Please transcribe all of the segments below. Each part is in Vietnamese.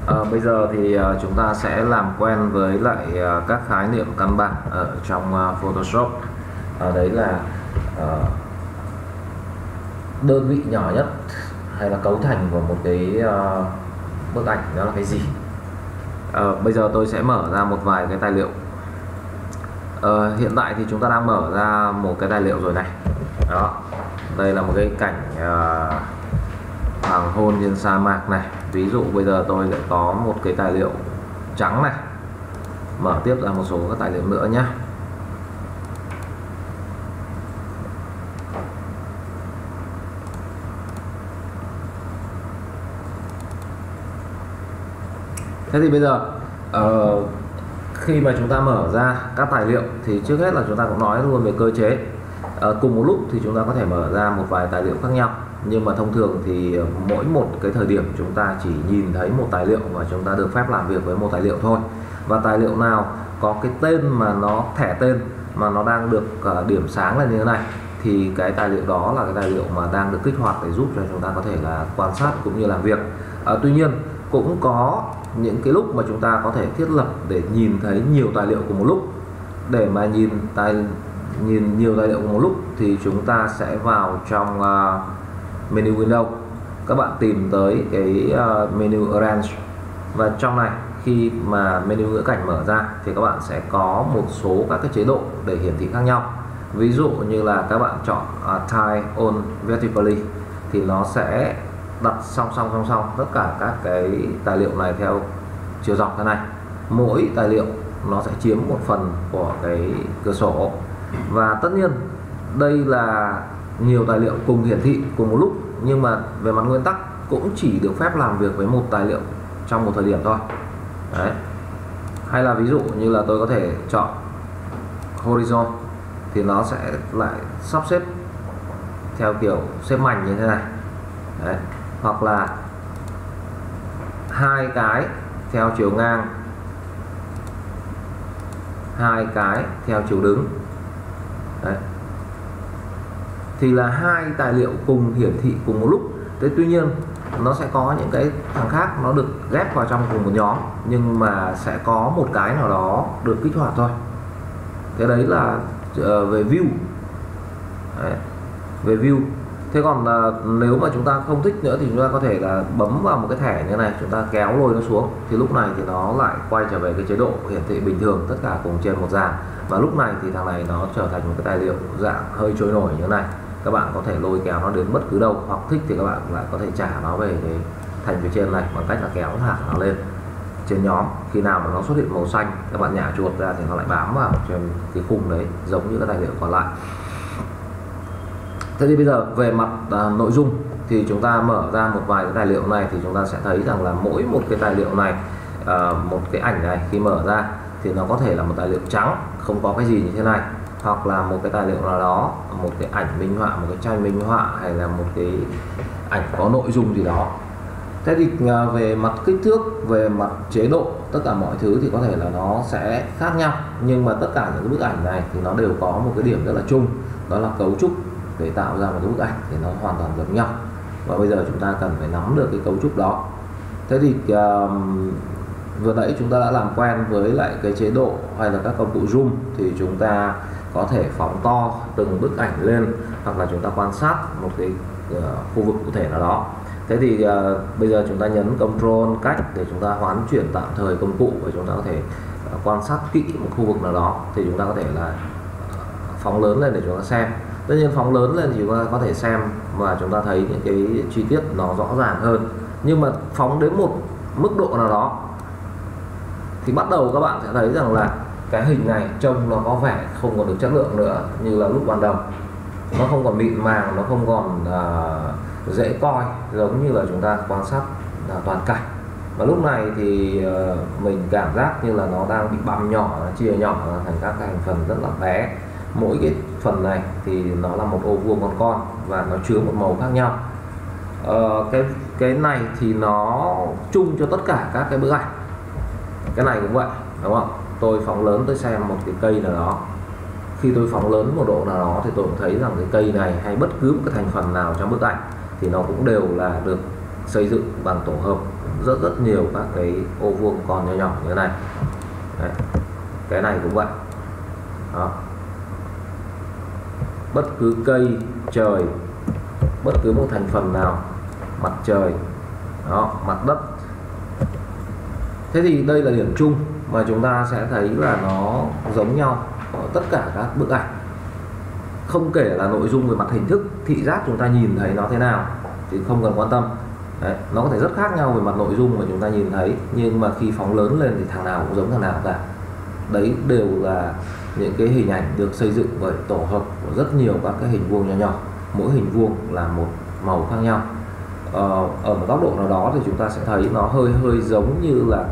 Bây giờ thì chúng ta sẽ làm quen với lại các khái niệm căn bản ở trong Photoshop. Đấy là đơn vị nhỏ nhất hay là cấu thành của một cái bức ảnh, đó là cái gì. Bây giờ tôi sẽ mở ra một vài cái tài liệu. Hiện tại thì chúng ta đang mở ra một cái tài liệu rồi này. Đó, đây là một cái cảnh hoàng hôn trên sa mạc này. Ví dụ bây giờ tôi lại có một cái tài liệu trắng này, mở tiếp ra một số các tài liệu nữa nhé. Thế thì bây giờ khi mà chúng ta mở ra các tài liệu thì trước hết là chúng ta cũng nói luôn về cơ chế. Cùng một lúc thì chúng ta có thể mở ra một vài tài liệu khác nhau, nhưng mà thông thường thì mỗi một cái thời điểm chúng ta chỉ nhìn thấy một tài liệu và chúng ta được phép làm việc với một tài liệu thôi. Và tài liệu nào có cái tên mà nó thẻ tên mà nó đang được điểm sáng lên như thế này thì cái tài liệu đó là cái tài liệu mà đang được kích hoạt để giúp cho chúng ta có thể là quan sát cũng như làm việc. Tuy nhiên cũng có những cái lúc mà chúng ta có thể thiết lập để nhìn thấy nhiều tài liệu cùng một lúc. Để mà nhìn nhiều tài liệu cùng một lúc thì chúng ta sẽ vào trong menu Window. Các bạn tìm tới cái menu Arrange, và trong này khi mà menu ngữ cảnh mở ra thì các bạn sẽ có một số các cái chế độ để hiển thị khác nhau. Ví dụ như là các bạn chọn Tie on Vertically thì nó sẽ đặt song song tất cả các cái tài liệu này theo chiều dọc thế này. Mỗi tài liệu nó sẽ chiếm một phần của cái cửa sổ, và tất nhiên đây là nhiều tài liệu cùng hiển thị cùng một lúc, nhưng mà về mặt nguyên tắc cũng chỉ được phép làm việc với một tài liệu trong một thời điểm thôi. Đấy. Hay là ví dụ như là tôi có thể chọn Horizon thì nó sẽ lại sắp xếp theo kiểu xếp mảnh như thế này. Đấy. Hoặc là hai cái theo chiều ngang, hai cái theo chiều đứng. Đấy. Thì là hai tài liệu cùng hiển thị cùng một lúc. Thế tuy nhiên nó sẽ có những cái thằng khác nó được ghép vào trong cùng một nhóm, nhưng mà sẽ có một cái nào đó được kích hoạt thôi. Cái đấy là về view. Đấy. Về view. Thế còn nếu mà chúng ta không thích nữa thì chúng ta có thể là bấm vào một cái thẻ như này, chúng ta kéo lôi nó xuống thì lúc này thì nó lại quay trở về cái chế độ hiển thị bình thường, tất cả cùng trên một dàn. Và lúc này thì thằng này nó trở thành một cái tài liệu dạng hơi trôi nổi như thế này. Các bạn có thể lôi kéo nó đến bất cứ đâu, hoặc thích thì các bạn lại có thể trả nó về cái thành phía trên này bằng cách là kéo thẳng nó lên trên nhóm. Khi nào mà nó xuất hiện màu xanh, các bạn nhả chuột ra thì nó lại bám vào trên cái khung đấy, giống như các tài liệu còn lại. Thế thì bây giờ về mặt nội dung thì chúng ta mở ra một vài cái tài liệu này thì chúng ta sẽ thấy rằng là mỗi một cái tài liệu này, một cái ảnh này khi mở ra thì nó có thể là một tài liệu trắng không có cái gì như thế này, hoặc là một cái tài liệu nào đó, một cái ảnh minh họa, một cái tranh minh họa, hay là một cái ảnh có nội dung gì đó. Thế thì về mặt kích thước, về mặt chế độ, tất cả mọi thứ thì có thể là nó sẽ khác nhau, nhưng mà tất cả những cái bức ảnh này thì nó đều có một cái điểm rất là chung, đó là cấu trúc để tạo ra một cái bức ảnh thì nó hoàn toàn giống nhau. Và bây giờ chúng ta cần phải nắm được cái cấu trúc đó. Thế thì vừa nãy chúng ta đã làm quen với lại cái chế độ hay là các công cụ zoom, thì chúng ta có thể phóng to từng bức ảnh lên, hoặc là chúng ta quan sát một cái khu vực cụ thể nào đó. Thế thì bây giờ chúng ta nhấn Ctrl cách để chúng ta hoán chuyển tạm thời công cụ, và chúng ta có thể quan sát kỹ một khu vực nào đó. Thì chúng ta có thể là phóng lớn lên để chúng ta xem. Tất nhiên phóng lớn lên thì chúng ta có thể xem và chúng ta thấy những cái chi tiết nó rõ ràng hơn. Nhưng mà phóng đến một mức độ nào đó thì bắt đầu các bạn sẽ thấy rằng là cái hình này trông nó có vẻ không còn được chất lượng nữa như là lúc ban đầu. Nó không còn mịn màng, nó không còn dễ coi giống như là chúng ta quan sát toàn cảnh. Và lúc này thì mình cảm giác như là nó đang bị băm nhỏ, nó chia nhỏ thành các thành phần rất là bé. Mỗi cái phần này thì nó là một ô vuông con và nó chứa một màu khác nhau. Cái này thì nó chung cho tất cả các cái bức ảnh. Cái này cũng vậy, đúng không? Tôi phóng lớn tôi xem một cái cây nào đó, khi tôi phóng lớn một độ nào đó thì tôi cũng thấy rằng cái cây này hay bất cứ một cái thành phần nào trong bức ảnh thì nó cũng đều là được xây dựng bằng tổ hợp rất nhiều các cái ô vuông còn nhỏ nhỏ như thế này. Đấy. Cái này cũng vậy. Đó. Bất cứ cây, trời, bất cứ một thành phần nào, mặt trời, đó, mặt đất. Thế thì đây là điểm chung mà chúng ta sẽ thấy là nó giống nhau ở tất cả các bức ảnh. Không kể là nội dung về mặt hình thức, thị giác chúng ta nhìn thấy nó thế nào thì không cần quan tâm. Đấy, nó có thể rất khác nhau về mặt nội dung mà chúng ta nhìn thấy, nhưng mà khi phóng lớn lên thì thằng nào cũng giống thằng nào cả. Đấy đều là những cái hình ảnh được xây dựng bởi tổ hợp của rất nhiều các cái hình vuông nhỏ nhỏ, mỗi hình vuông là một màu khác nhau. Ở một góc độ nào đó thì chúng ta sẽ thấy nó hơi giống như là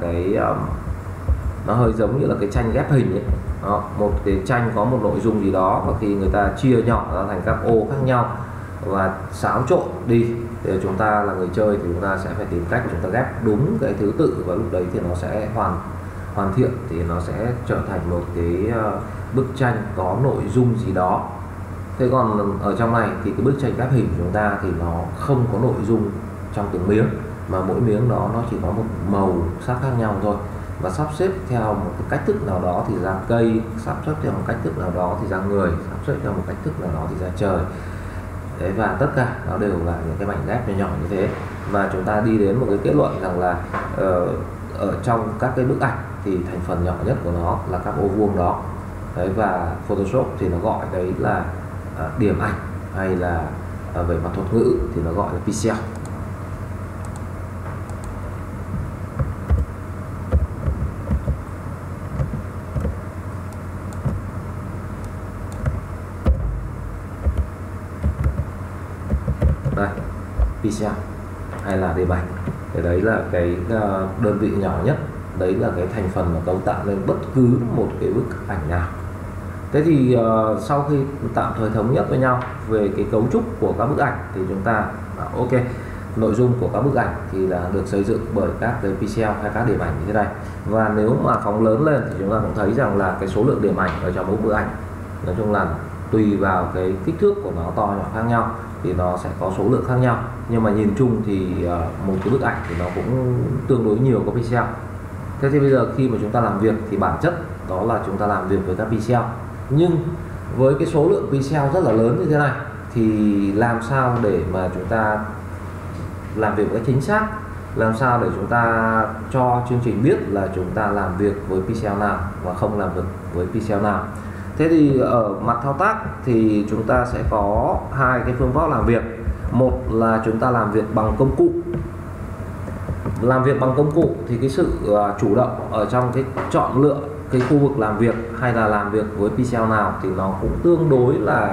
cái tranh ghép hình ấy. Đó, một cái tranh có một nội dung gì đó và khi người ta chia nhỏ ra thành các ô khác nhau và xáo trộn đi thì chúng ta là người chơi thì chúng ta sẽ phải tìm cách để chúng ta ghép đúng cái thứ tự, và lúc đấy thì nó sẽ hoàn thiện, thì nó sẽ trở thành một cái bức tranh có nội dung gì đó. Thế còn ở trong này thì cái bức tranh ghép hình của chúng ta thì nó không có nội dung trong từng miếng, mà mỗi miếng đó nó chỉ có một màu sắc khác nhau thôi, và sắp xếp theo một cái cách thức nào đó thì ra cây, sắp xếp theo một cách thức nào đó thì ra người, sắp xếp theo một cách thức nào đó thì ra trời. Đấy, và tất cả nó đều là những cái mảnh ghép nhỏ nhỏ như thế, và chúng ta đi đến một cái kết luận rằng là ở trong các cái bức ảnh thì thành phần nhỏ nhất của nó là các ô vuông đó. Đấy, và Photoshop thì nó gọi đấy là điểm ảnh, hay là về mặt thuật ngữ thì nó gọi là pixel. Đây, pixel hay là điểm ảnh, thì đấy là cái đơn vị nhỏ nhất, đấy là cái thành phần mà cấu tạo nên bất cứ một cái bức ảnh nào. Thế thì sau khi tạm thời thống nhất với nhau về cái cấu trúc của các bức ảnh thì chúng ta ok, nội dung của các bức ảnh thì là được xây dựng bởi các cái pixel hay các điểm ảnh như thế này. Và nếu mà phóng lớn lên thì chúng ta cũng thấy rằng là cái số lượng điểm ảnh ở trong mỗi bức ảnh, nói chung là tùy vào cái kích thước của nó to nhỏ khác nhau thì nó sẽ có số lượng khác nhau, nhưng mà nhìn chung thì một cái bức ảnh thì nó cũng tương đối nhiều có pixel. Thế thì bây giờ khi mà chúng ta làm việc thì bản chất đó là chúng ta làm việc với các pixel, nhưng với cái số lượng pixel rất là lớn như thế này thì làm sao để mà chúng ta làm việc với chính xác, làm sao để chúng ta cho chương trình biết là chúng ta làm việc với pixel nào và không làm việc với pixel nào. Thế thì ở mặt thao tác thì chúng ta sẽ có hai cái phương pháp làm việc. Một là chúng ta làm việc bằng công cụ. Làm việc bằng công cụ thì cái sự chủ động ở trong cái chọn lựa cái khu vực làm việc hay là làm việc với pixel nào thì nó cũng tương đối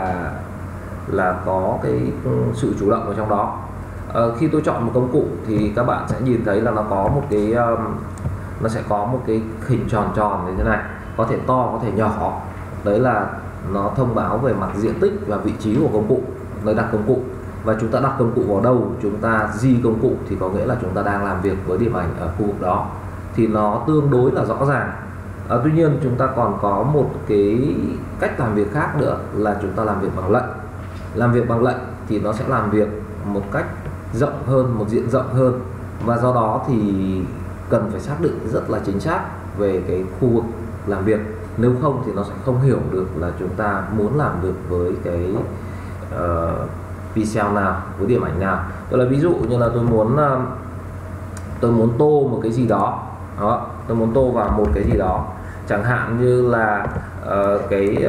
là có cái sự chủ động ở trong đó. Khi tôi chọn một công cụ thì các bạn sẽ nhìn thấy là nó có một cái nó sẽ có một cái hình tròn tròn như thế này, có thể to có thể nhỏ. Đấy là nó thông báo về mặt diện tích và vị trí của công cụ, nơi đặt công cụ. Và chúng ta đặt công cụ vào đâu, chúng ta di công cụ thì có nghĩa là chúng ta đang làm việc với điểm ảnh ở khu vực đó, thì nó tương đối là rõ ràng. Tuy nhiên chúng ta còn có một cái cách làm việc khác nữa là chúng ta làm việc bằng lệnh. Làm việc bằng lệnh thì nó sẽ làm việc một cách rộng hơn, một diện rộng hơn, và do đó thì cần phải xác định rất là chính xác về cái khu vực làm việc, nếu không thì nó sẽ không hiểu được là chúng ta muốn làm được với cái pixel nào, với điểm ảnh nào. Tức là ví dụ như là tôi muốn tô một cái gì đó, tôi muốn tô vào một cái gì đó, chẳng hạn như là cái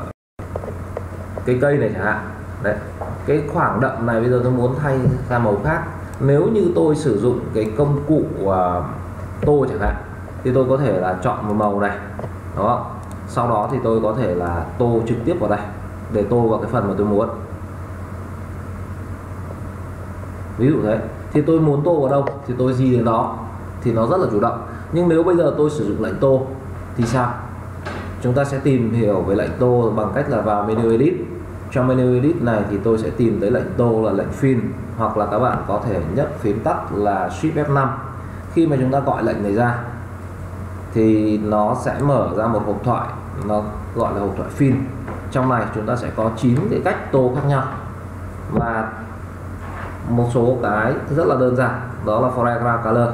cây này chẳng hạn. Đấy, cái khoảng đậm này bây giờ tôi muốn thay ra màu khác. Nếu như tôi sử dụng cái công cụ tô chẳng hạn thì tôi có thể là chọn một màu này, đó. Sau đó thì tôi có thể là tô trực tiếp vào đây để tô vào cái phần mà tôi muốn. Ví dụ thế, thì tôi muốn tô vào đâu thì tôi di đến đó, thì nó rất là chủ động. Nhưng nếu bây giờ tôi sử dụng lệnh tô thì sao? Chúng ta sẽ tìm hiểu về lệnh tô bằng cách là vào menu edit. Trong menu edit này thì tôi sẽ tìm tới lệnh tô là lệnh fill, hoặc là các bạn có thể nhấp phím tắt là Shift F5. Khi mà chúng ta gọi lệnh này ra thì nó sẽ mở ra một hộp thoại, nó gọi là hộp thoại fill. Trong này chúng ta sẽ có 9 cái cách tô khác nhau, và một số cái rất là đơn giản, đó là foreground color.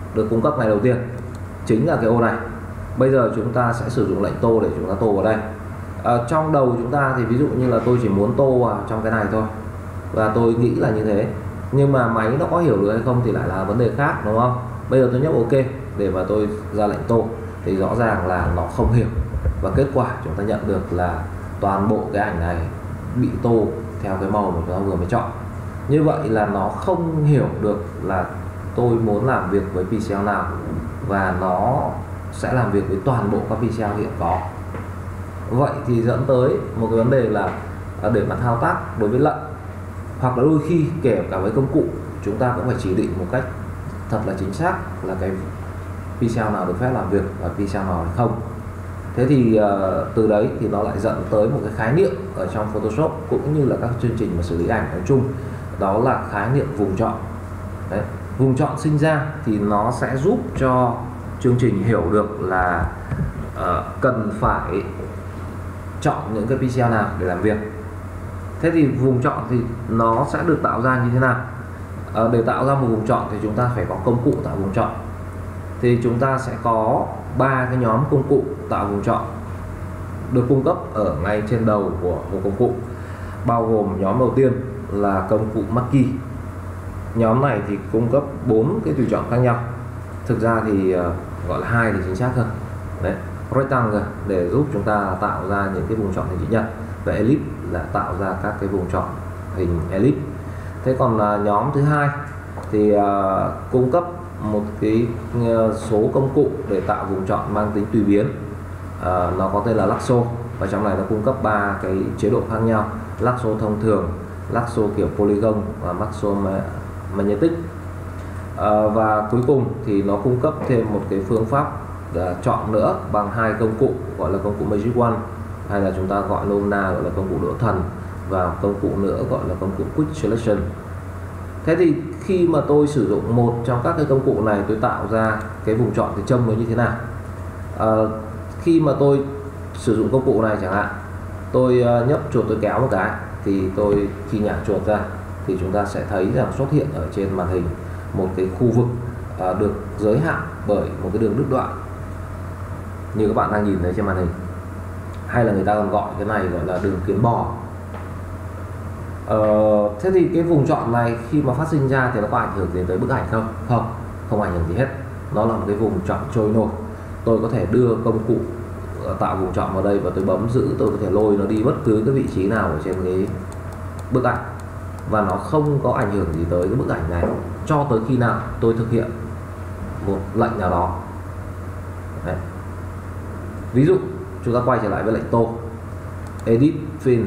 được cung cấp ngày đầu tiên chính là cái ô này. Bây giờ chúng ta sẽ sử dụng lệnh tô để chúng ta tô vào đây. Trong đầu chúng ta thì ví dụ như là tôi chỉ muốn tô vào trong cái này thôi, và tôi nghĩ là như thế, nhưng mà máy nó có hiểu được hay không thì lại là vấn đề khác, đúng không? Bây giờ tôi nhấp OK để mà tôi ra lệnh tô thì rõ ràng là nó không hiểu, và kết quả chúng ta nhận được là toàn bộ cái ảnh này bị tô theo cái màu mà chúng ta vừa mới chọn. Như vậy là nó không hiểu được là tôi muốn làm việc với pixel nào, và nó sẽ làm việc với toàn bộ các pixel hiện có. Vậy thì dẫn tới một cái vấn đề là để mà thao tác đối với lệnh, hoặc là đôi khi kể cả với công cụ, chúng ta cũng phải chỉ định một cách thật là chính xác là cái pixel nào được phép làm việc và pixel nào hay không. Thế thì từ đấy thì nó lại dẫn tới một cái khái niệm ở trong Photoshop cũng như là các chương trình mà xử lý ảnh nói chung, đó là khái niệm vùng chọn. Đấy, vùng chọn sinh ra thì nó sẽ giúp cho chương trình hiểu được là cần phải chọn những cái pixel nào để làm việc. Thế thì vùng chọn thì nó sẽ được tạo ra như thế nào? Để tạo ra một vùng chọn thì chúng ta phải có công cụ tạo vùng chọn. Thì chúng ta sẽ có 3 cái nhóm công cụ tạo vùng chọn được cung cấp ở ngay trên đầu của một công cụ, bao gồm nhóm đầu tiên là công cụ Marquee. Nhóm này thì cung cấp 4 cái tùy chọn khác nhau. Thực ra thì gọi là 2 thì chính xác hơn. Đấy, rectangle để giúp chúng ta tạo ra những cái vùng chọn hình chữ nhật, và ellipse là tạo ra các cái vùng chọn hình ellipse. Thế còn nhóm thứ hai thì cung cấp một cái số công cụ để tạo vùng chọn mang tính tùy biến. Nó có tên là Lasso, và trong này nó cung cấp 3 cái chế độ khác nhau: Lasso thông thường, Lasso kiểu polygon và Lasso magnetic. Và cuối cùng thì nó cung cấp thêm một cái phương pháp chọn nữa bằng 2 công cụ gọi là công cụ Magic One, hay là chúng ta gọi nôm na gọi là công cụ đỗ thần, và công cụ nữa gọi là công cụ Quick Selection. Thế thì khi mà tôi sử dụng một trong các cái công cụ này, tôi tạo ra cái vùng chọn thì trông nó như thế nào? Khi mà tôi sử dụng công cụ này chẳng hạn, tôi nhấp chuột tôi kéo một cái thì tôi khi nhả chuột ra thì chúng ta sẽ thấy rằng xuất hiện ở trên màn hình một cái khu vực được giới hạn bởi một cái đường đứt đoạn như các bạn đang nhìn thấy trên màn hình, hay là người ta còn gọi cái này gọi là đường kiến bò. Thế thì cái vùng chọn này khi mà phát sinh ra thì nó có ảnh hưởng gì tới bức ảnh không? Không ảnh hưởng gì hết. Nó là một cái vùng chọn trôi nổi. Tôi có thể đưa công cụ tạo vùng chọn vào đây và tôi bấm giữ, tôi có thể lôi nó đi bất cứ cái vị trí nào ở trên cái bức ảnh, và nó không có ảnh hưởng gì tới cái bức ảnh này cho tới khi nào tôi thực hiện một lệnh nào đó. Đấy. Ví dụ chúng ta quay trở lại với lệnh tô, Edit Fill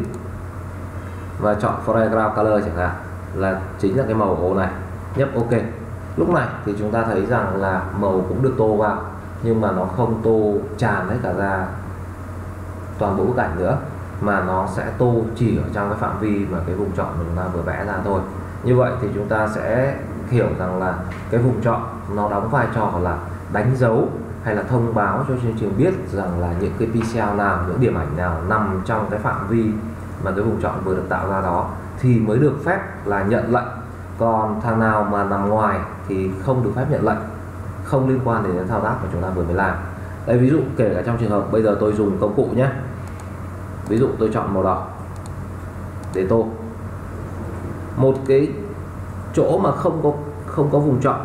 và chọn Foreground Color chẳng hạn, là chính là cái màu ô này, nhấp OK. Lúc này thì chúng ta thấy rằng là màu cũng được tô vào, nhưng mà nó không tô tràn hết cả ra toàn bộ bức ảnh nữa, mà nó sẽ tô chỉ ở trong cái phạm vi mà cái vùng chọn mà chúng ta vừa vẽ ra thôi. Như vậy thì chúng ta sẽ hiểu rằng là cái vùng chọn nó đóng vai trò là đánh dấu hay là thông báo cho chương trình biết rằng là những cái pixel nào, những điểm ảnh nào nằm trong cái phạm vi mà cái vùng chọn vừa được tạo ra đó thì mới được phép là nhận lệnh. Còn thằng nào mà nằm ngoài thì không được phép nhận lệnh, không liên quan đến thao tác mà chúng ta vừa mới làm. Đây, ví dụ kể cả trong trường hợp bây giờ tôi dùng công cụ nhé, ví dụ tôi chọn màu đỏ để tô một cái chỗ mà không có vùng chọn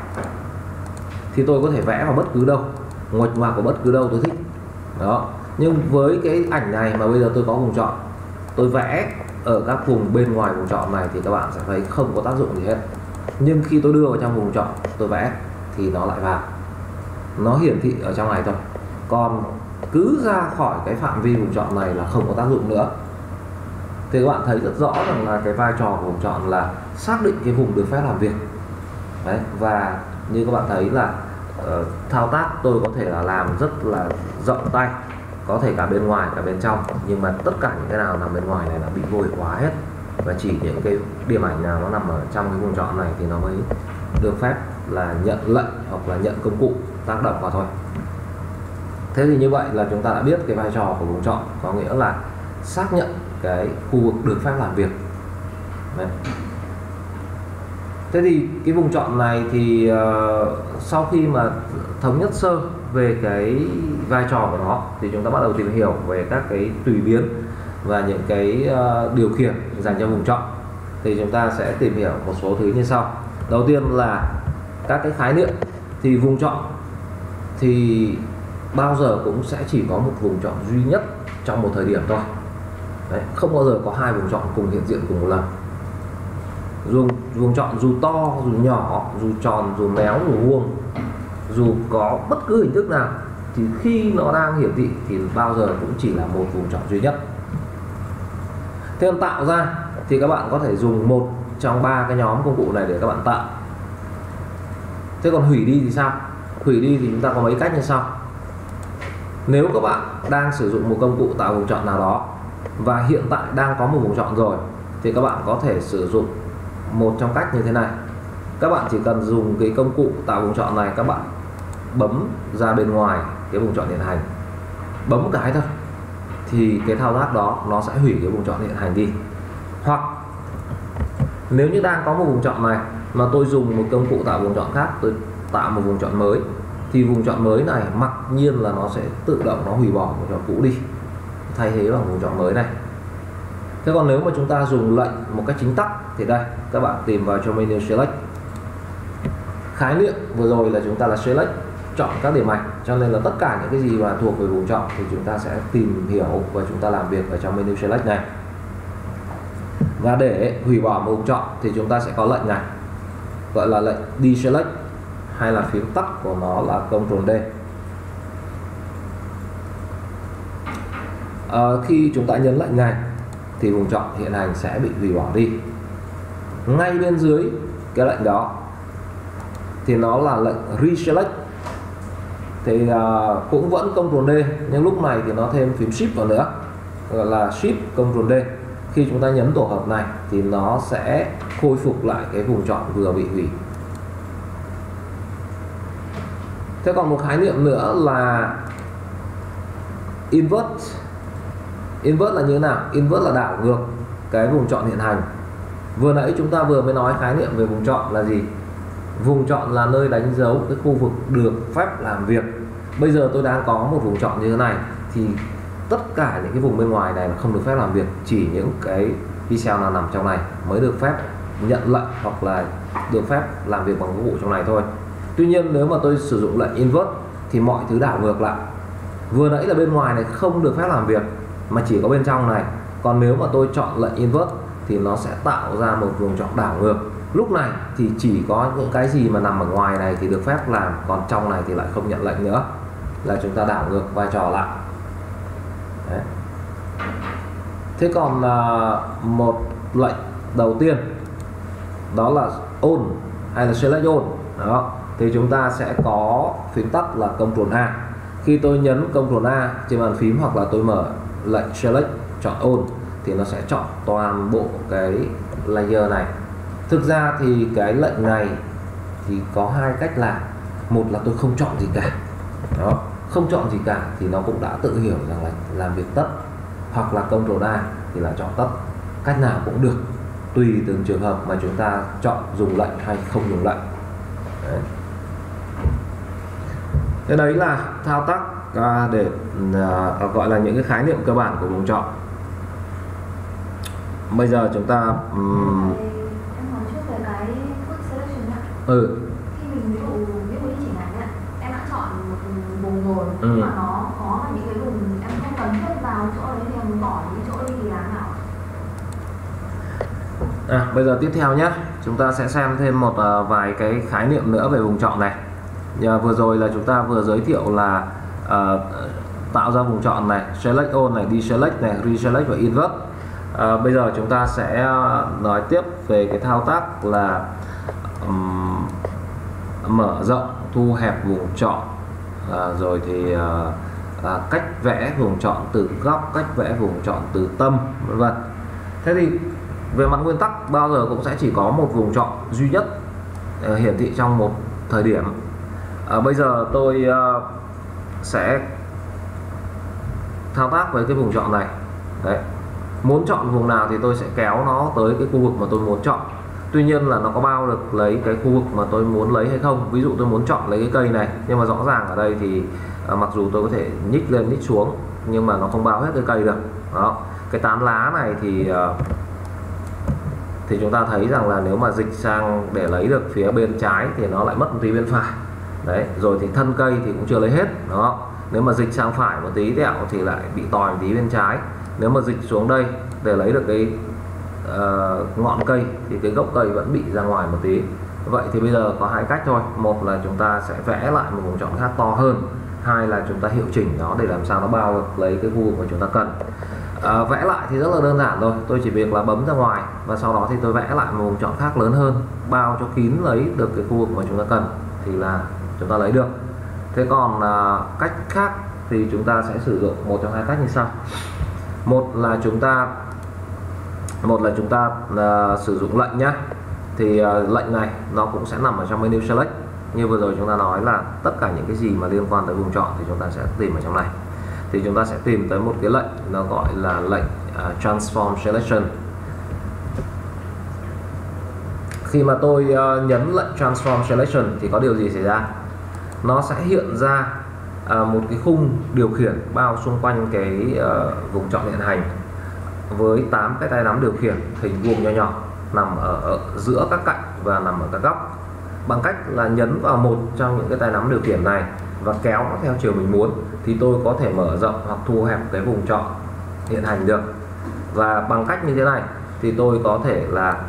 thì tôi có thể vẽ vào bất cứ đâu, nguệch ngoạc vào bất cứ đâu tôi thích đó. Nhưng với cái ảnh này mà bây giờ tôi có vùng chọn, tôi vẽ ở các vùng bên ngoài vùng chọn này thì các bạn sẽ thấy không có tác dụng gì hết. Nhưng khi tôi đưa vào trong vùng chọn tôi vẽ thì nó lại vào, nó hiển thị ở trong này thôi. Còn cứ ra khỏi cái phạm vi vùng chọn này là không có tác dụng nữa. Thì các bạn thấy rất rõ rằng là cái vai trò của vùng chọn là xác định cái vùng được phép làm việc. Đấy, và như các bạn thấy là thao tác tôi có thể là làm rất là rộng tay, có thể cả bên ngoài cả bên trong, nhưng mà tất cả những cái nào nằm bên ngoài này là bị vô hiệu hóa hết, và chỉ những cái điểm ảnh nào nó nằm ở trong cái vùng chọn này thì nó mới được phép là nhận lệnh hoặc là nhận công cụ tác động vào thôi. Thế thì như vậy là chúng ta đã biết cái vai trò của vùng chọn, có nghĩa là xác nhận cái khu vực được phép làm việc. Đấy. Thế thì cái vùng chọn này thì sau khi mà thống nhất sơ về cái vai trò của nó thì chúng ta bắt đầu tìm hiểu về các cái tùy biến và những cái điều khiển dành cho vùng chọn. Thì chúng ta sẽ tìm hiểu một số thứ như sau. Đầu tiên là các cái khái niệm. Thì vùng chọn thì bao giờ cũng sẽ chỉ có một vùng chọn duy nhất trong một thời điểm thôi. Đấy, không bao giờ có hai vùng chọn cùng hiện diện cùng một lần. Vùng chọn dù to, dù nhỏ, dù tròn, dù méo, dù vuông, dù có bất cứ hình thức nào thì khi nó đang hiển thị thì bao giờ cũng chỉ là một vùng chọn duy nhất. Thế còn tạo ra thì các bạn có thể dùng một trong ba cái nhóm công cụ này để các bạn tạo. Thế còn hủy đi thì sao? Hủy đi thì chúng ta có mấy cách như sau. Nếu các bạn đang sử dụng một công cụ tạo vùng chọn nào đó và hiện tại đang có một vùng chọn rồi thì các bạn có thể sử dụng một trong cách như thế này. Các bạn chỉ cần dùng cái công cụ tạo vùng chọn này, các bạn bấm ra bên ngoài cái vùng chọn hiện hành, bấm một cái thôi thì cái thao tác đó nó sẽ hủy cái vùng chọn hiện hành đi. Hoặc nếu như đang có một vùng chọn này mà tôi dùng một công cụ tạo vùng chọn khác, tôi tạo một vùng chọn mới thì vùng chọn mới này mặc nhiên là nó sẽ tự động nó hủy bỏ vùng chọn cũ đi, thay thế bằng vùng chọn mới này. Thế còn nếu mà chúng ta dùng lệnh một cách chính tắc thì đây, các bạn tìm vào trong menu select. Khái niệm vừa rồi là chúng ta là select, chọn các điểm ảnh, cho nên là tất cả những cái gì mà thuộc về vùng chọn thì chúng ta sẽ tìm hiểu và chúng ta làm việc ở trong menu select này. Và để hủy bỏ một vùng chọn thì chúng ta sẽ có lệnh này, gọi là lệnh deselect, hay là phím tắt của nó là Ctrl D. Khi chúng ta nhấn lệnh này thì vùng chọn hiện hành sẽ bị hủy bỏ đi. Ngay bên dưới cái lệnh đó thì nó là lệnh reselect, thì cũng vẫn Ctrl D, nhưng lúc này thì nó thêm phím Shift vào nữa, gọi là Shift Ctrl D. Khi chúng ta nhấn tổ hợp này thì nó sẽ khôi phục lại cái vùng chọn vừa bị hủy. Thế còn một khái niệm nữa là invert. Invert là như thế nào? Invert là đảo ngược cái vùng chọn hiện hành. Vừa nãy chúng ta vừa mới nói khái niệm về vùng chọn là gì? Vùng chọn là nơi đánh dấu cái khu vực được phép làm việc. Bây giờ tôi đang có một vùng chọn như thế này thì tất cả những cái vùng bên ngoài này là không được phép làm việc, chỉ những cái pixel nào nằm trong này mới được phép nhận lệnh hoặc là được phép làm việc bằng công cụ trong này thôi. Tuy nhiên nếu mà tôi sử dụng lệnh invert thì mọi thứ đảo ngược lại. Vừa nãy là bên ngoài này không được phép làm việc mà chỉ có bên trong này. Còn nếu mà tôi chọn lệnh invert thì nó sẽ tạo ra một vùng chọn đảo ngược. Lúc này thì chỉ có những cái gì mà nằm ở ngoài này thì được phép làm, còn trong này thì lại không nhận lệnh nữa, là chúng ta đảo ngược vai trò lại. Đấy. Thế còn một lệnh đầu tiên đó là on hay là select on đó, thì chúng ta sẽ có phím tắt là Ctrl A. Khi tôi nhấn Ctrl A trên bàn phím hoặc là tôi mở lệnh select chọn on thì nó sẽ chọn toàn bộ cái layer này. Thực ra thì cái lệnh này thì có hai cách làm. Một là tôi không chọn gì cả đó, không chọn gì cả thì nó cũng đã tự hiểu rằng là làm việc tất, hoặc là Ctrl A thì là chọn tất. Cách nào cũng được, tùy từng trường hợp mà chúng ta chọn dùng lệnh hay không dùng lệnh. Đấy. Thế đấy là thao tác để gọi là những cái khái niệm cơ bản của vùng chọn. Bây giờ chúng ta em nói trước về cái quick selection ạ. Khi mình ví dụ như chỉnh ảnh ạ, em đã chọn một vùng rồi nhưng mà nó có những cái vùng em không cần thiết vào chỗ đấy thì em muốn bỏ những chỗ đi thì làm nào? Bây giờ tiếp theo nhé, chúng ta sẽ xem thêm một vài cái khái niệm nữa về vùng chọn này. Vừa rồi là chúng ta vừa giới thiệu là tạo ra vùng chọn này, select all này, deselect này, reselect và invert. Bây giờ chúng ta sẽ nói tiếp về cái thao tác là mở rộng, thu hẹp vùng chọn, rồi thì cách vẽ vùng chọn từ góc, cách vẽ vùng chọn từ tâm, vân vân. Thế thì về mặt nguyên tắc bao giờ cũng sẽ chỉ có một vùng chọn duy nhất hiển thị trong một thời điểm. Bây giờ tôi sẽ thao tác với cái vùng chọn này. Đấy. Muốn chọn vùng nào thì tôi sẽ kéo nó tới cái khu vực mà tôi muốn chọn. Tuy nhiên là nó có bao được lấy cái khu vực mà tôi muốn lấy hay không. Ví dụ tôi muốn chọn lấy cái cây này, nhưng mà rõ ràng ở đây thì mặc dù tôi có thể nhích lên nhích xuống nhưng mà nó không bao hết cái cây được. Đó, cái tán lá này thì chúng ta thấy rằng là nếu mà dịch sang để lấy được phía bên trái thì nó lại mất một tí bên phải. Đấy, rồi thì thân cây thì cũng chưa lấy hết. Đó, nếu mà dịch sang phải một tí tẹo thì lại bị tòi một tí bên trái. Nếu mà dịch xuống đây để lấy được cái ngọn cây thì cái gốc cây vẫn bị ra ngoài một tí. Vậy thì bây giờ có hai cách thôi. Một là chúng ta sẽ vẽ lại một vùng chọn khác to hơn. Hai là chúng ta hiệu chỉnh nó để làm sao nó bao được lấy cái khu vực mà chúng ta cần. Vẽ lại thì rất là đơn giản thôi. Tôi chỉ việc là bấm ra ngoài và sau đó thì tôi vẽ lại một vùng chọn khác lớn hơn, bao cho kín lấy được cái khu vực mà chúng ta cần thì là chúng ta lấy được. Thế còn cách khác thì chúng ta sẽ sử dụng một trong hai cách như sau. Một là chúng ta sử dụng lệnh nhé. Thì lệnh này nó cũng sẽ nằm ở trong menu select. Như vừa rồi chúng ta nói là tất cả những cái gì mà liên quan tới vùng chọn thì chúng ta sẽ tìm ở trong này. Thì chúng ta sẽ tìm tới một cái lệnh nó gọi là lệnh Transform Selection. Khi mà tôi nhấn lệnh Transform Selection thì có điều gì xảy ra? Nó sẽ hiện ra một cái khung điều khiển bao xung quanh cái vùng chọn hiện hành với 8 cái tay nắm điều khiển hình vuông nho nhỏ nằm ở giữa các cạnh và nằm ở các góc. Bằng cách là nhấn vào một trong những cái tay nắm điều khiển này và kéo nó theo chiều mình muốn thì tôi có thể mở rộng hoặc thu hẹp cái vùng chọn hiện hành được. Và bằng cách như thế này thì tôi có thể là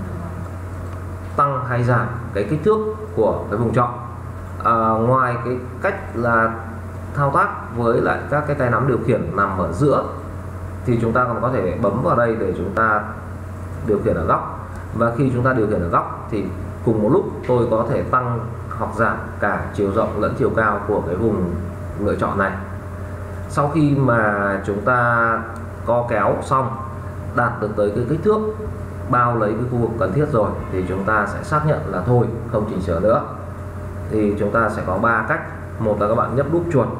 tăng hay giảm cái kích thước của cái vùng chọn. Ngoài cái cách là thao tác với lại các cái tay nắm điều khiển nằm ở giữa thì chúng ta còn có thể bấm vào đây để chúng ta điều khiển ở góc. Và khi chúng ta điều khiển ở góc thì cùng một lúc tôi có thể tăng hoặc giảm cả chiều rộng lẫn chiều cao của cái vùng lựa chọn này. Sau khi mà chúng ta co kéo xong, đạt được tới cái kích thước bao lấy cái khu vực cần thiết rồi thì chúng ta sẽ xác nhận là thôi, không chỉnh sửa nữa. Thì chúng ta sẽ có 3 cách. Một là các bạn nhấp đúp chuột,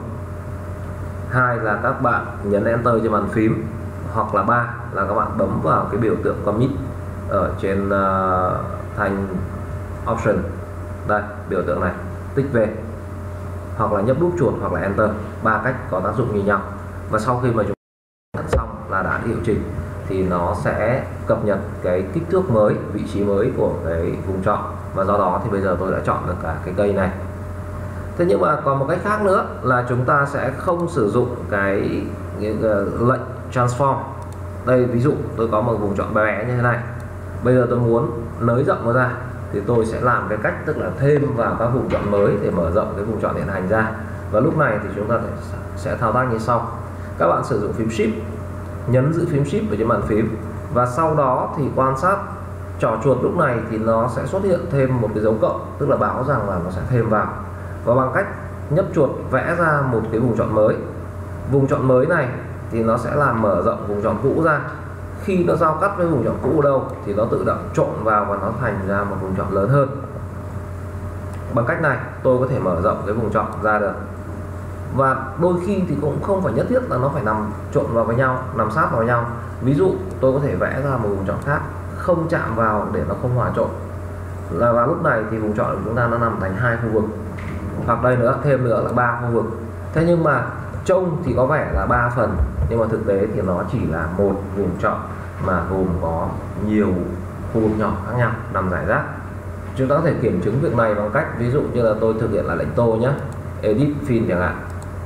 hai là các bạn nhấn Enter trên bàn phím, hoặc là ba là các bạn bấm vào cái biểu tượng commit ở trên thành option. Đây, biểu tượng này, tích về, hoặc là nhấp đúp chuột hoặc là Enter. 3 cách có tác dụng như nhau. Và sau khi mà chúng ta xong là đã hiệu chỉnh thì nó sẽ cập nhật cái kích thước mới, vị trí mới của cái vùng chọn. Và do đó thì bây giờ tôi đã chọn được cả cái cây này. Thế nhưng mà còn một cách khác nữa là chúng ta sẽ không sử dụng cái lệnh Transform. Đây, ví dụ tôi có một vùng chọn bé bé như thế này. Bây giờ tôi muốn nới rộng nó ra thì tôi sẽ làm cái cách tức là thêm vào các vùng chọn mới để mở rộng cái vùng chọn hiện hành ra. Và lúc này thì chúng ta sẽ thao tác như sau. Các bạn sử dụng phím Shift, nhấn giữ phím Shift ở trên bàn phím và sau đó thì quan sát trỏ chuột. Lúc này thì nó sẽ xuất hiện thêm một cái dấu cộng, tức là báo rằng là nó sẽ thêm vào. Và bằng cách nhấp chuột vẽ ra một cái vùng chọn mới. Vùng chọn mới này thì nó sẽ làm mở rộng vùng chọn cũ ra. Khi nó giao cắt với vùng chọn cũ ở đâu thì nó tự động trộn vào và nó thành ra một vùng chọn lớn hơn. Bằng cách này tôi có thể mở rộng cái vùng chọn ra được. Và đôi khi thì cũng không phải nhất thiết là nó phải nằm trộn vào với nhau, nằm sát vào nhau. Ví dụ tôi có thể vẽ ra một vùng chọn khác, không chạm vào để nó không hòa trộn. Và lúc này thì vùng chọn của chúng ta nó nằm thành 2 khu vực. Hoặc đây nữa, thêm nữa là 3 khu vực. Thế nhưng mà trông thì có vẻ là 3 phần, nhưng mà thực tế thì nó chỉ là một vùng chọn mà gồm có nhiều khu vực nhỏ khác nhau nằm rải rác. Chúng ta có thể kiểm chứng việc này bằng cách ví dụ như là tôi thực hiện là lệnh tô nhé, edit fill chẳng hạn.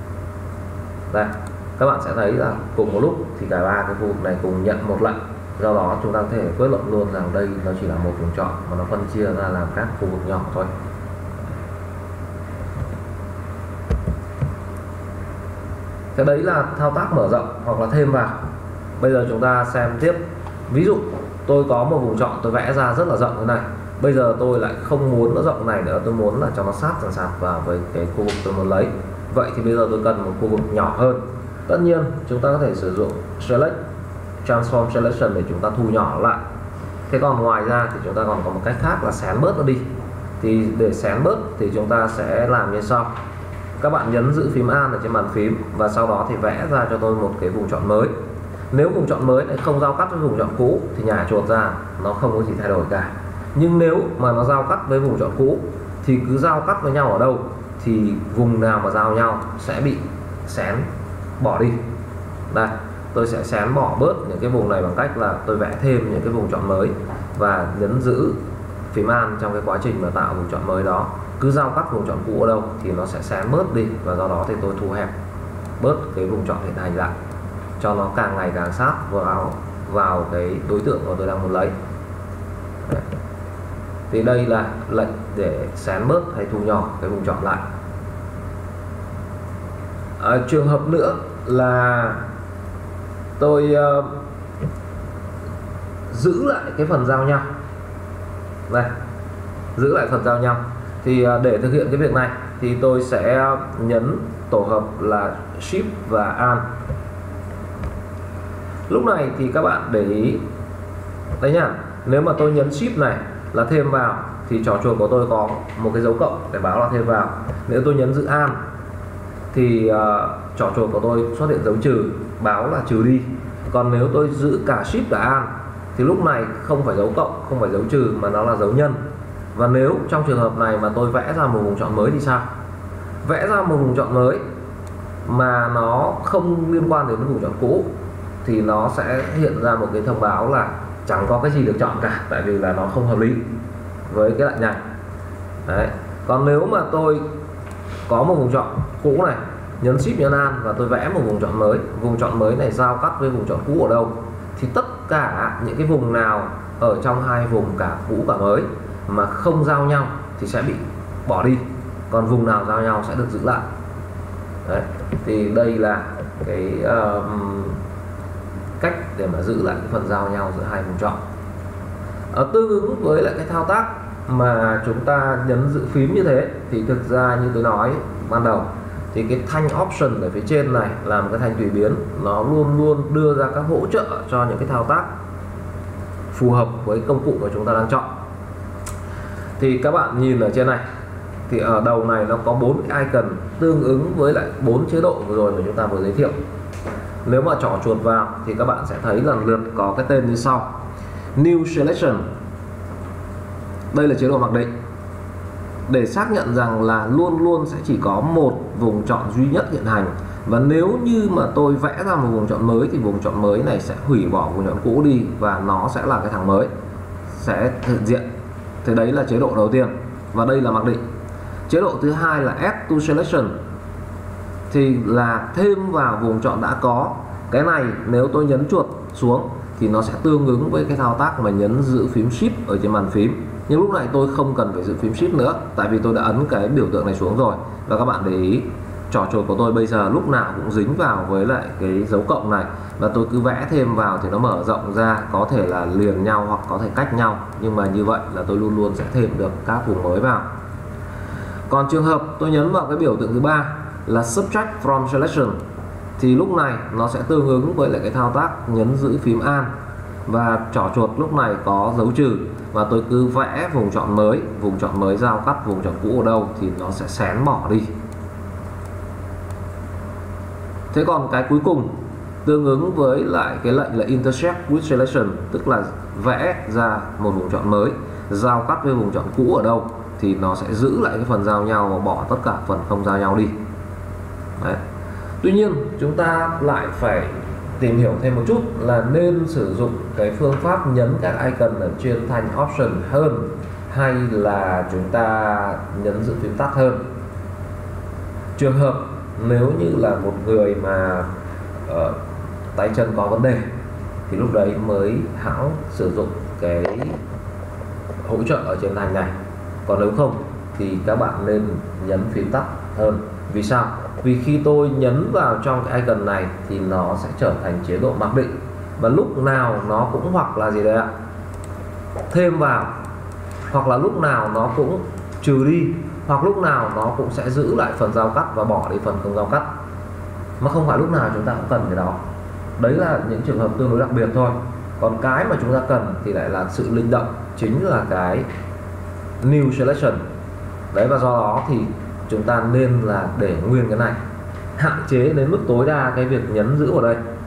Đây, các bạn sẽ thấy là cùng một lúc thì cả 3 cái khu vực này cùng nhận một lệnh. Do đó chúng ta có thể kết luận luôn rằng đây nó chỉ là một vùng chọn mà nó phân chia ra làm các khu vực nhỏ thôi. Thế đấy là thao tác mở rộng hoặc là thêm vào. Bây giờ chúng ta xem tiếp. Ví dụ tôi có một vùng chọn tôi vẽ ra rất là rộng thế này. Bây giờ tôi lại không muốn nó rộng này nữa, tôi muốn là cho nó sát sạt vào với cái khu vực tôi muốn lấy. Vậy thì bây giờ tôi cần một khu vực nhỏ hơn. Tất nhiên chúng ta có thể sử dụng Select Transform Selection để chúng ta thu nhỏ lại. Thế còn ngoài ra thì chúng ta còn có một cách khác là xén bớt nó đi. Thì để xén bớt thì chúng ta sẽ làm như sau. Các bạn nhấn giữ phím Alt ở trên bàn phím và sau đó thì vẽ ra cho tôi một cái vùng chọn mới. Nếu vùng chọn mới lại không giao cắt với vùng chọn cũ thì nhả chuột ra, nó không có gì thay đổi cả. Nhưng nếu mà nó giao cắt với vùng chọn cũ thì cứ giao cắt với nhau ở đâu thì vùng nào mà giao nhau sẽ bị xén bỏ đi. Đây, tôi sẽ xén bỏ bớt những cái vùng này bằng cách là tôi vẽ thêm những cái vùng chọn mới và nhấn giữ phím Alt trong cái quá trình mà tạo vùng chọn mới đó. Cứ giao cắt vùng chọn cũ ở đâu thì nó sẽ xén bớt đi, và do đó thì tôi thu hẹp bớt cái vùng chọn hiện hành lại cho nó càng ngày càng sát vào cái đối tượng mà tôi đang muốn lấy. Đấy. Thì đây là lệnh để xén bớt hay thu nhỏ cái vùng chọn lại. Trường hợp nữa là tôi giữ lại cái phần giao nhau. Đây, giữ lại phần giao nhau. Thì để thực hiện cái việc này thì tôi sẽ nhấn tổ hợp là Shift và Alt. Lúc này thì các bạn để ý đấy nhá, nếu mà tôi nhấn Shift này là thêm vào thì trỏ chuột của tôi có một cái dấu cộng để báo là thêm vào. Nếu tôi nhấn giữ Alt thì trỏ chuột của tôi xuất hiện dấu trừ báo là trừ đi. Còn nếu tôi giữ cả Shift cả Alt thì lúc này không phải dấu cộng, không phải dấu trừ mà nó là dấu nhân. Và nếu trong trường hợp này mà tôi vẽ ra một vùng chọn mới thì sao? Vẽ ra một vùng chọn mới mà nó không liên quan đến vùng chọn cũ thì nó sẽ hiện ra một cái thông báo là chẳng có cái gì được chọn cả, tại vì là nó không hợp lý với cái lệnh này. Đấy. Còn nếu mà tôi có một vùng chọn cũ này, nhấn Shift nhấn Alt và tôi vẽ một vùng chọn mới này giao cắt với vùng chọn cũ ở đâu thì tất cả những cái vùng nào ở trong hai vùng cả cũ cả mới mà không giao nhau thì sẽ bị bỏ đi, còn vùng nào giao nhau sẽ được giữ lại. Đấy. Thì đây là cái cách để mà giữ lại cái phần giao nhau giữa hai vùng chọn. Tương ứng với lại cái thao tác mà chúng ta nhấn giữ phím như thế thì thực ra như tôi nói ban đầu thì cái thanh option ở phía trên này là một cái thanh tùy biến, nó luôn luôn đưa ra các hỗ trợ cho những cái thao tác phù hợp với công cụ mà chúng ta đang chọn. Thì các bạn nhìn ở trên này thì ở đầu này nó có 4 cái icon tương ứng với lại 4 chế độ vừa rồi mà chúng ta vừa giới thiệu. Nếu mà trỏ chuột vào thì các bạn sẽ thấy lần lượt có cái tên như sau. New Selection, đây là chế độ mặc định để xác nhận rằng là luôn luôn sẽ chỉ có một vùng chọn duy nhất hiện hành, và nếu như mà tôi vẽ ra một vùng chọn mới thì vùng chọn mới này sẽ hủy bỏ vùng chọn cũ đi và nó sẽ là cái thằng mới sẽ hiện diện. Thì đấy là chế độ đầu tiên và đây là mặc định. Chế độ thứ hai là Add to Selection, thì là thêm vào vùng chọn đã có. Cái này nếu tôi nhấn chuột xuống thì nó sẽ tương ứng với cái thao tác mà nhấn giữ phím Shift ở trên bàn phím. Nhưng lúc này tôi không cần phải giữ phím Shift nữa, tại vì tôi đã ấn cái biểu tượng này xuống rồi. Và các bạn để ý, trỏ chuột của tôi bây giờ lúc nào cũng dính vào với lại cái dấu cộng này, và tôi cứ vẽ thêm vào thì nó mở rộng ra, có thể là liền nhau hoặc có thể cách nhau, nhưng mà như vậy là tôi luôn luôn sẽ thêm được các vùng mới vào. Còn trường hợp tôi nhấn vào cái biểu tượng thứ ba là Subtract from Selection thì lúc này nó sẽ tương ứng với lại cái thao tác nhấn giữ phím Alt và trỏ chuột lúc này có dấu trừ, và tôi cứ vẽ vùng chọn mới giao cắt vùng chọn cũ ở đâu thì nó sẽ xén bỏ đi. Thế còn cái cuối cùng tương ứng với lại cái lệnh là Intersect with Selection, tức là vẽ ra một vùng chọn mới giao cắt với vùng chọn cũ ở đâu thì nó sẽ giữ lại cái phần giao nhau và bỏ tất cả phần không giao nhau đi. Đấy. Tuy nhiên chúng ta lại phải tìm hiểu thêm một chút là nên sử dụng cái phương pháp nhấn các icon ở trên thanh option hơn hay là chúng ta nhấn giữ phím tắt hơn. Trường hợp nếu như là một người mà tay chân có vấn đề thì lúc đấy mới hãng sử dụng cái hỗ trợ ở trên thanh này. Còn nếu không thì các bạn nên nhấn phím tắt hơn. Vì sao? Vì khi tôi nhấn vào trong cái icon này thì nó sẽ trở thành chế độ mặc định, và lúc nào nó cũng hoặc là gì đấy ạ, thêm vào, hoặc là lúc nào nó cũng trừ đi, hoặc lúc nào nó cũng sẽ giữ lại phần giao cắt và bỏ đi phần không giao cắt, mà không phải lúc nào chúng ta cũng cần cái đó. Đấy là những trường hợp tương đối đặc biệt thôi. Còn cái mà chúng ta cần thì lại là sự linh động, chính là cái New Selection. Đấy, và do đó thì chúng ta nên là để nguyên cái này, hạn chế đến mức tối đa cái việc nhấn giữ vào đây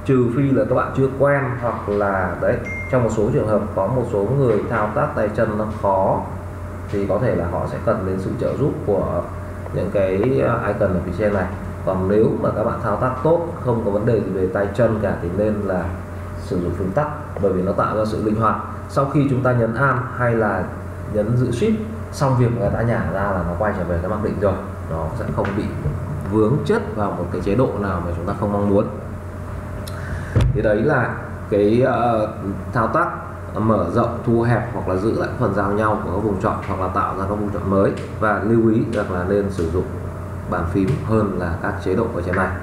trừ phi là các bạn chưa quen, hoặc là đấy, trong một số trường hợp có một số người thao tác tay chân nó khó thì có thể là họ sẽ cần đến sự trợ giúp của những cái icon ở phía trên này. Còn nếu mà các bạn thao tác tốt, không có vấn đề gì về tay chân cả thì nên là sử dụng phím tắt, bởi vì nó tạo ra sự linh hoạt. Sau khi chúng ta nhấn Alt hay là nhấn giữ Shift, xong việc người ta nhả ra là nó quay trở về cái mặc định rồi, nó sẽ không bị vướng chất vào một cái chế độ nào mà chúng ta không mong muốn. Thì đấy là cái thao tác mở rộng, thu hẹp hoặc là giữ lại phần giao nhau của các vùng chọn, hoặc là tạo ra các vùng chọn mới. Và lưu ý rằng là nên sử dụng bàn phím hơn là các chế độ ở trên này.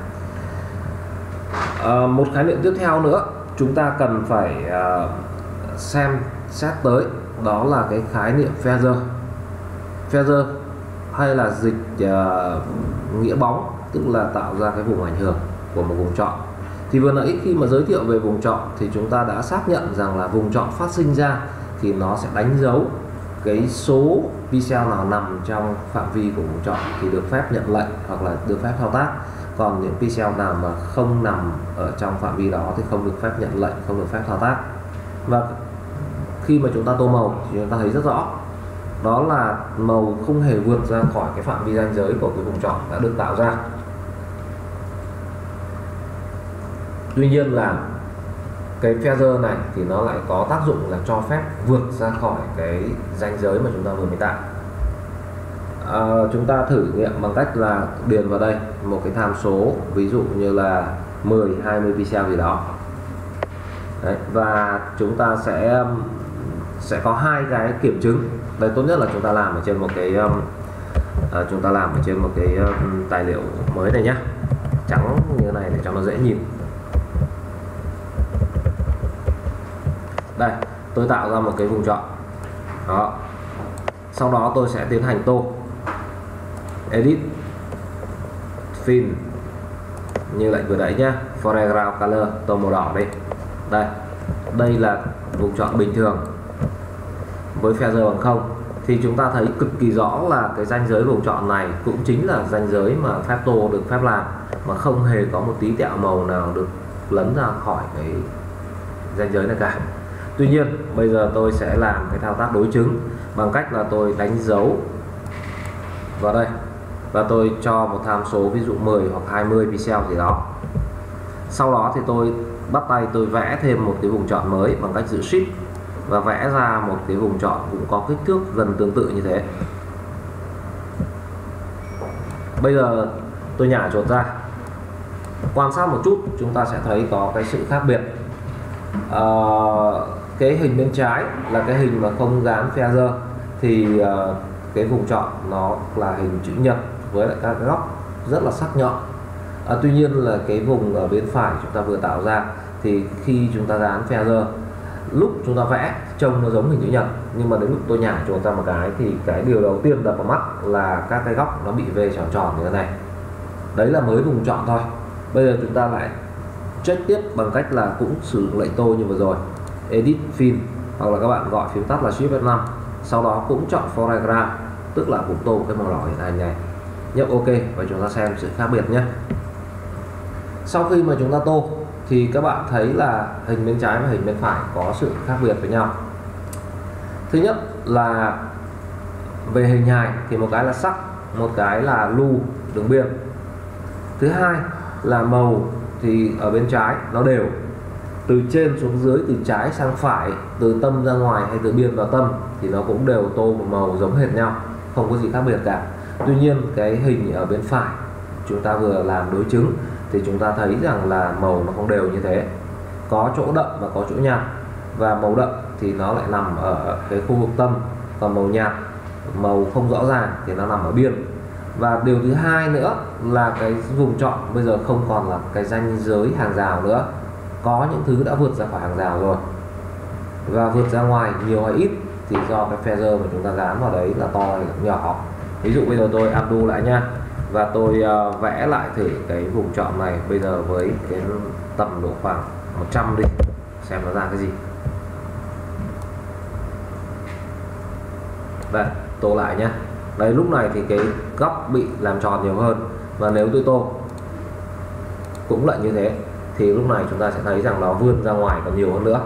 Một khái niệm tiếp theo nữa chúng ta cần phải xem xét tới, đó là cái khái niệm feather. Feather hay là dịch nghĩa bóng, tức là tạo ra cái vùng ảnh hưởng của một vùng chọn. Thì vừa nãy khi mà giới thiệu về vùng chọn thì chúng ta đã xác nhận rằng là vùng chọn phát sinh ra thì nó sẽ đánh dấu cái số pixel nào nằm trong phạm vi của vùng chọn thì được phép nhận lệnh hoặc là được phép thao tác. Còn những pixel nào mà không nằm ở trong phạm vi đó thì không được phép nhận lệnh, không được phép thao tác. Và khi mà chúng ta tô màu thì chúng ta thấy rất rõ, đó là màu không hề vượt ra khỏi cái phạm vi ranh giới của cái vùng chọn đã được tạo ra. Tuy nhiên là cái feather này thì nó lại có tác dụng là cho phép vượt ra khỏi cái ranh giới mà chúng ta vừa mới tạo. Chúng ta thử nghiệm bằng cách là điền vào đây một cái tham số, ví dụ như là 10, 20 pixel gì đó. Đấy, và chúng ta sẽ có hai cái kiểm chứng. Đây, tốt nhất là chúng ta làm ở trên một cái tài liệu mới này nhé, trắng như thế này để cho nó dễ nhìn. Đây, tôi tạo ra một cái vùng chọn đó, sau đó tôi sẽ tiến hành tô, edit, fill như lệnh vừa nãy nhé, foreground color, tô màu đỏ đi. Đây là vùng chọn bình thường với feather bằng 0 thì chúng ta thấy cực kỳ rõ là cái ranh giới vùng chọn này cũng chính là ranh giới mà phép tô được phép làm, mà không hề có một tí tẹo màu nào được lấn ra khỏi cái ranh giới này cả. Tuy nhiên bây giờ tôi sẽ làm cái thao tác đối chứng bằng cách là tôi đánh dấu vào đây và tôi cho một tham số ví dụ 10 hoặc 20 pixel gì đó. Sau đó thì tôi bắt tay tôi vẽ thêm một cái vùng chọn mới bằng cách giữ Shift và vẽ ra một cái vùng chọn cũng có kích thước gần tương tự như thế. Bây giờ tôi nhả chuột ra, quan sát một chút chúng ta sẽ thấy có cái sự khác biệt. Cái hình bên trái là cái hình mà không dán feather thì cái vùng chọn nó là hình chữ nhật với lại các góc rất là sắc nhọn. Tuy nhiên là cái vùng ở bên phải chúng ta vừa tạo ra thì khi chúng ta dán feather, lúc chúng ta vẽ trông nó giống hình chữ nhật, nhưng mà đến lúc tôi nhả chuột ra một cái thì cái điều đầu tiên đập vào mắt là các cái góc nó bị về tròn tròn như thế này. Đấy là mới vùng chọn thôi. Bây giờ chúng ta lại check tiếp bằng cách là cũng sử dụng lệnh tô như vừa rồi, edit, fill, hoặc là các bạn gọi phím tắt là Shift F5, sau đó cũng chọn foreground, tức là cũng tô cái màu đỏ hiện hành này, nhấp OK và chúng ta xem sự khác biệt nhé. Sau khi mà chúng ta tô thì các bạn thấy là hình bên trái và hình bên phải có sự khác biệt với nhau. Thứ nhất là về hình hài thì một cái là sắc, một cái là lưu đường biên. Thứ hai là màu thì ở bên trái nó đều, từ trên xuống dưới, từ trái sang phải, từ tâm ra ngoài hay từ biên vào tâm thì nó cũng đều tô một màu giống hệt nhau, không có gì khác biệt cả. Tuy nhiên cái hình ở bên phải chúng ta vừa làm đối chứng thì chúng ta thấy rằng là màu nó không đều như thế, có chỗ đậm và có chỗ nhạt, và màu đậm thì nó lại nằm ở cái khu vực tâm, còn màu nhạt, màu không rõ ràng thì nó nằm ở biên. Và điều thứ hai nữa là cái vùng chọn bây giờ không còn là cái ranh giới hàng rào nữa, có những thứ đã vượt ra khỏi hàng rào rồi, và vượt ra ngoài nhiều hay ít thì do cái feather mà chúng ta dán vào đấy là to hay nhỏ. Ví dụ bây giờ tôi undo lại nha, và tôi vẽ lại thử cái vùng chọn này bây giờ với cái tầm độ khoảng 100 đi, xem nó ra cái gì. Đây, tô lại nhé. Đấy, lúc này thì cái góc bị làm tròn nhiều hơn, và nếu tôi tô cũng lại như thế thì lúc này chúng ta sẽ thấy rằng nó vươn ra ngoài còn nhiều hơn nữa.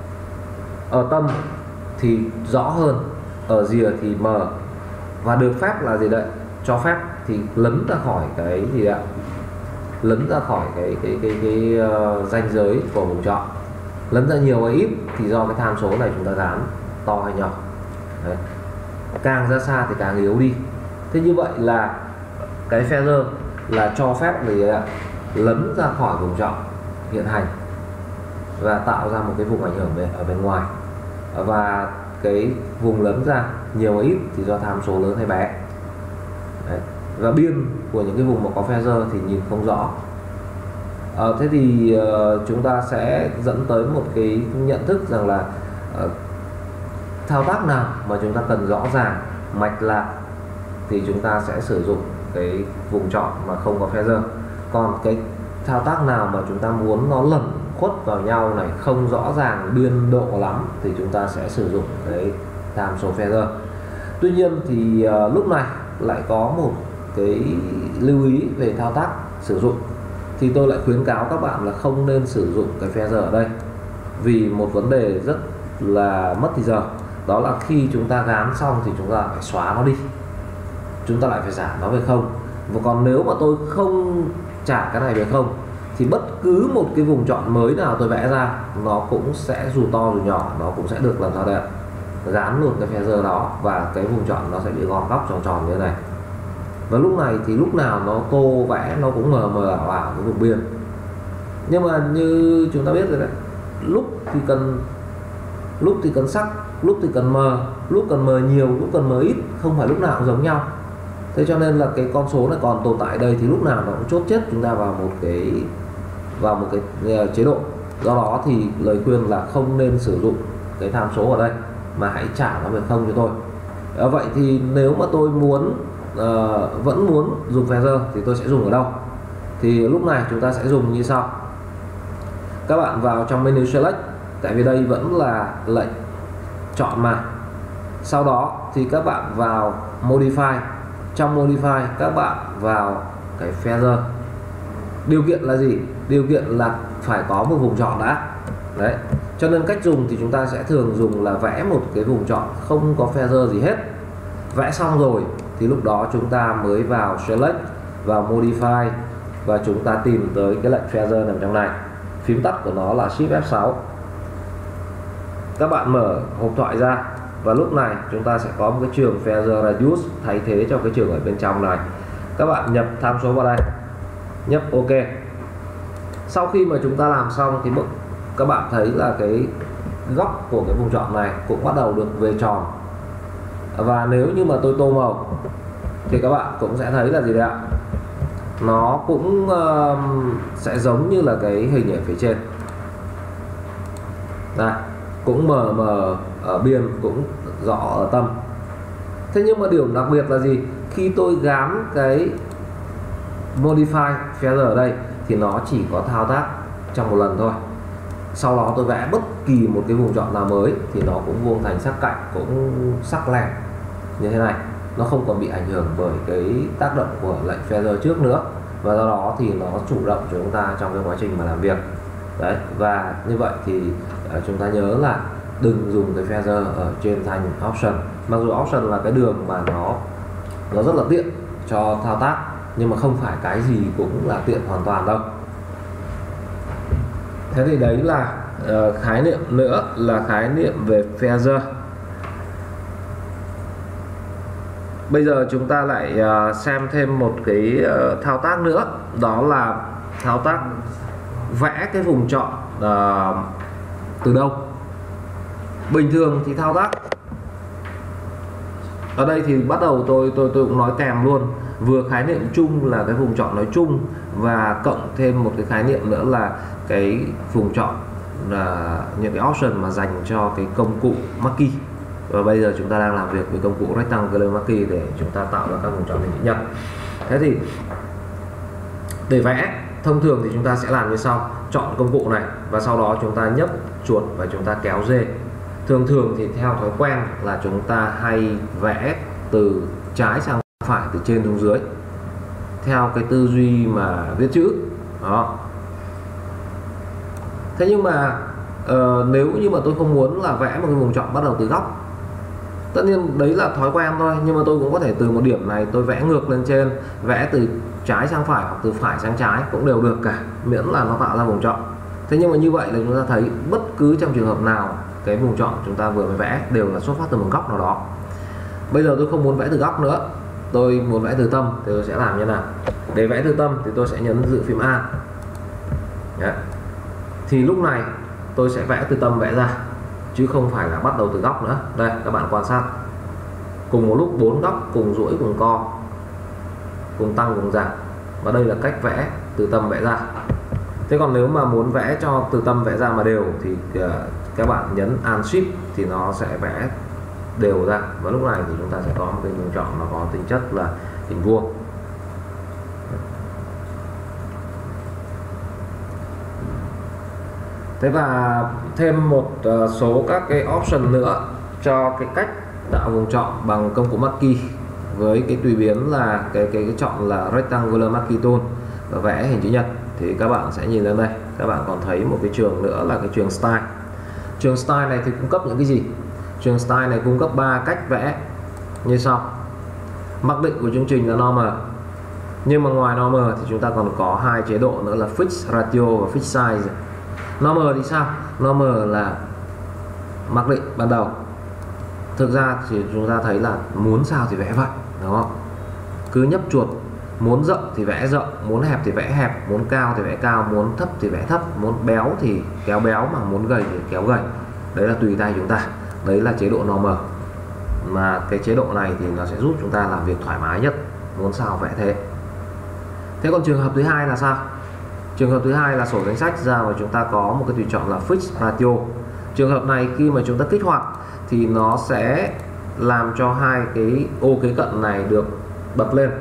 Ở tâm thì rõ hơn, ở rìa thì mờ, và được phép là gì đấy, cho phép thì lấn ra khỏi cái gì ạ, lấn ra khỏi cái ranh giới của vùng chọn. Lấn ra nhiều hay ít thì do cái tham số này chúng ta dán to hay nhỏ. Đấy. Càng ra xa thì càng yếu đi. Thế như vậy là cái feather là cho phép gì ạ, lấn ra khỏi vùng chọn hiện hành và tạo ra một cái vùng ảnh hưởng ở bên ngoài. Và cái vùng lấn ra nhiều hay ít thì do tham số lớn hay bé. Đấy. Và biên của những cái vùng mà có feather thì nhìn không rõ. Thế thì chúng ta sẽ dẫn tới một cái nhận thức rằng là thao tác nào mà chúng ta cần rõ ràng, mạch lạc thì chúng ta sẽ sử dụng cái vùng chọn mà không có feather. Còn cái thao tác nào mà chúng ta muốn nó lẩn khuất vào nhau này, không rõ ràng biên độ lắm thì chúng ta sẽ sử dụng cái tham số feather. Tuy nhiên thì lúc này lại có một cái lưu ý về thao tác sử dụng, thì tôi lại khuyến cáo các bạn là không nên sử dụng cái feather ở đây vì một vấn đề rất là mất thì giờ. Đó là khi chúng ta gán xong thì chúng ta phải xóa nó đi, chúng ta lại phải giảm nó về không. Và còn nếu mà tôi không trả cái này về không thì bất cứ một cái vùng chọn mới nào tôi vẽ ra nó cũng sẽ, dù to dù nhỏ, nó cũng sẽ được làm sao đẹp, gán luôn cái feather đó, và cái vùng chọn nó sẽ bị gom góc tròn tròn như thế này. Và lúc này thì lúc nào nó tô vẽ nó cũng mờ mờ ảo ảo cái vùng biên. Nhưng mà như chúng ta biết rồi đấy, lúc thì cần sắc, lúc thì cần mờ, lúc cần mờ nhiều, lúc cần mờ ít, không phải lúc nào cũng giống nhau. Thế cho nên là cái con số này còn tồn tại đây thì lúc nào nó cũng chốt chết chúng ta vào một cái chế độ. Do đó thì lời khuyên là không nên sử dụng cái tham số ở đây mà hãy trả nó về không cho tôi. Vậy thì nếu mà tôi vẫn muốn dùng feather thì tôi sẽ dùng ở đâu? Thì lúc này chúng ta sẽ dùng như sau. Các bạn vào trong menu select, tại vì đây vẫn là lệnh chọn mà. Sau đó thì các bạn vào modify. Trong modify các bạn vào cái feather. Điều kiện là gì? Điều kiện là phải có một vùng chọn đã. Đấy. Cho nên cách dùng thì chúng ta sẽ thường dùng là vẽ một cái vùng chọn không có feather gì hết. Vẽ xong rồi thì lúc đó chúng ta mới vào select, vào modify và chúng ta tìm tới cái lệnh feather nằm trong này. Phím tắt của nó là Shift F6. Các bạn mở hộp thoại ra và lúc này chúng ta sẽ có một cái trường feather radius thay thế cho cái trường ở bên trong này. Các bạn nhập tham số vào đây, nhấp OK. Sau khi mà chúng ta làm xong thì các bạn thấy là cái góc của cái vùng chọn này cũng bắt đầu được về tròn. Và nếu như mà tôi tô màu thì các bạn cũng sẽ thấy là gì đấy ạ, nó cũng sẽ giống như là cái hình ở phía trên đây, cũng mờ mờ ở biên, cũng rõ ở tâm. Thế nhưng mà điểm đặc biệt là gì? Khi tôi gắn cái modify feather ở đây thì nó chỉ có thao tác trong một lần thôi. Sau đó tôi vẽ bất kỳ một cái vùng chọn nào mới thì nó cũng vuông thành sắc cạnh, cũng sắc lẹm như thế này. Nó không còn bị ảnh hưởng bởi cái tác động của lệnh feather trước nữa, và do đó thì nó chủ động cho chúng ta trong cái quá trình mà làm việc. Đấy, và như vậy thì chúng ta nhớ là đừng dùng cái feather ở trên thanh option. Mặc dù option là cái đường mà nó rất là tiện cho thao tác, nhưng mà không phải cái gì cũng là tiện hoàn toàn đâu. Thế thì đấy là khái niệm nữa là khái niệm về feather. Bây giờ chúng ta lại xem thêm một cái thao tác nữa, đó là thao tác vẽ cái vùng chọn từ đâu. Bình thường thì thao tác ở đây thì bắt đầu tôi cũng nói kèm luôn, vừa khái niệm chung là cái vùng chọn nói chung, và cộng thêm một cái khái niệm nữa là cái vùng chọn là những cái option mà dành cho cái công cụ Marquee. Và bây giờ chúng ta đang làm việc với công cụ Rectangular Marquee để chúng ta tạo ra các vùng chọn hình chữ nhật. Thế thì để vẽ thông thường thì chúng ta sẽ làm như sau: chọn công cụ này và sau đó chúng ta nhấp chuột và chúng ta kéo D. Thường thì theo thói quen là chúng ta hay vẽ từ trái sang phải, từ trên xuống dưới, theo cái tư duy mà viết chữ đó. Thế nhưng mà nếu như mà tôi không muốn là vẽ một cái vùng chọn bắt đầu từ góc, tất nhiên đấy là thói quen thôi, nhưng mà tôi cũng có thể từ một điểm này tôi vẽ ngược lên trên, vẽ từ trái sang phải hoặc từ phải sang trái cũng đều được cả, miễn là nó tạo ra vùng chọn. Thế nhưng mà như vậy là chúng ta thấy bất cứ trong trường hợp nào cái vùng chọn chúng ta vừa mới vẽ đều là xuất phát từ một góc nào đó. Bây giờ tôi không muốn vẽ từ góc nữa, tôi muốn vẽ từ tâm thì tôi sẽ làm như nào? Để vẽ từ tâm thì tôi sẽ nhấn dự phím A. Đấy. Thì lúc này tôi sẽ vẽ từ tâm vẽ ra, chứ không phải là bắt đầu từ góc nữa. Đây các bạn quan sát, cùng một lúc 4 góc, cùng duỗi cùng co, cùng tăng cùng giảm, và đây là cách vẽ từ tâm vẽ ra. Thế còn nếu mà muốn vẽ cho từ tâm vẽ ra mà đều thì các bạn nhấn Alt Shift thì nó sẽ vẽ đều ra, và lúc này thì chúng ta sẽ có một cái vùng chọn nó có tính chất là hình vuông. Thế và thêm một số các cái option nữa cho cái cách tạo vùng chọn bằng công cụ Marquee với cái tùy biến là cái chọn là Rectangular Marquee Tool và vẽ hình chữ nhật. Thì các bạn sẽ nhìn lên đây, các bạn còn thấy một cái trường nữa là cái trường Style. Trường Style này thì cung cấp những cái gì? Trường Style này cung cấp 3 cách vẽ như sau. Mặc định của chương trình là normal, nhưng mà ngoài normal thì chúng ta còn có 2 chế độ nữa là Fix Ratio và Fix Size. Normal thì sao? Normal là mặc định ban đầu. Thực ra thì chúng ta thấy là muốn sao thì vẽ vậy, đúng không? Cứ nhấp chuột, muốn rộng thì vẽ rộng, muốn hẹp thì vẽ hẹp, muốn cao thì vẽ cao, muốn thấp thì vẽ thấp, muốn béo thì kéo béo, mà muốn gầy thì kéo gầy. Đấy là tùy tay chúng ta. Đấy là chế độ normal. Mà cái chế độ này thì nó sẽ giúp chúng ta làm việc thoải mái nhất, muốn sao vẽ thế. Thế còn trường hợp thứ hai là sao? Trường hợp thứ hai là sổ danh sách ra và chúng ta có một cái tùy chọn là Fix Ratio. Trường hợp này khi mà chúng ta kích hoạt thì nó sẽ làm cho 2 cái ô kế cận này được bật lên,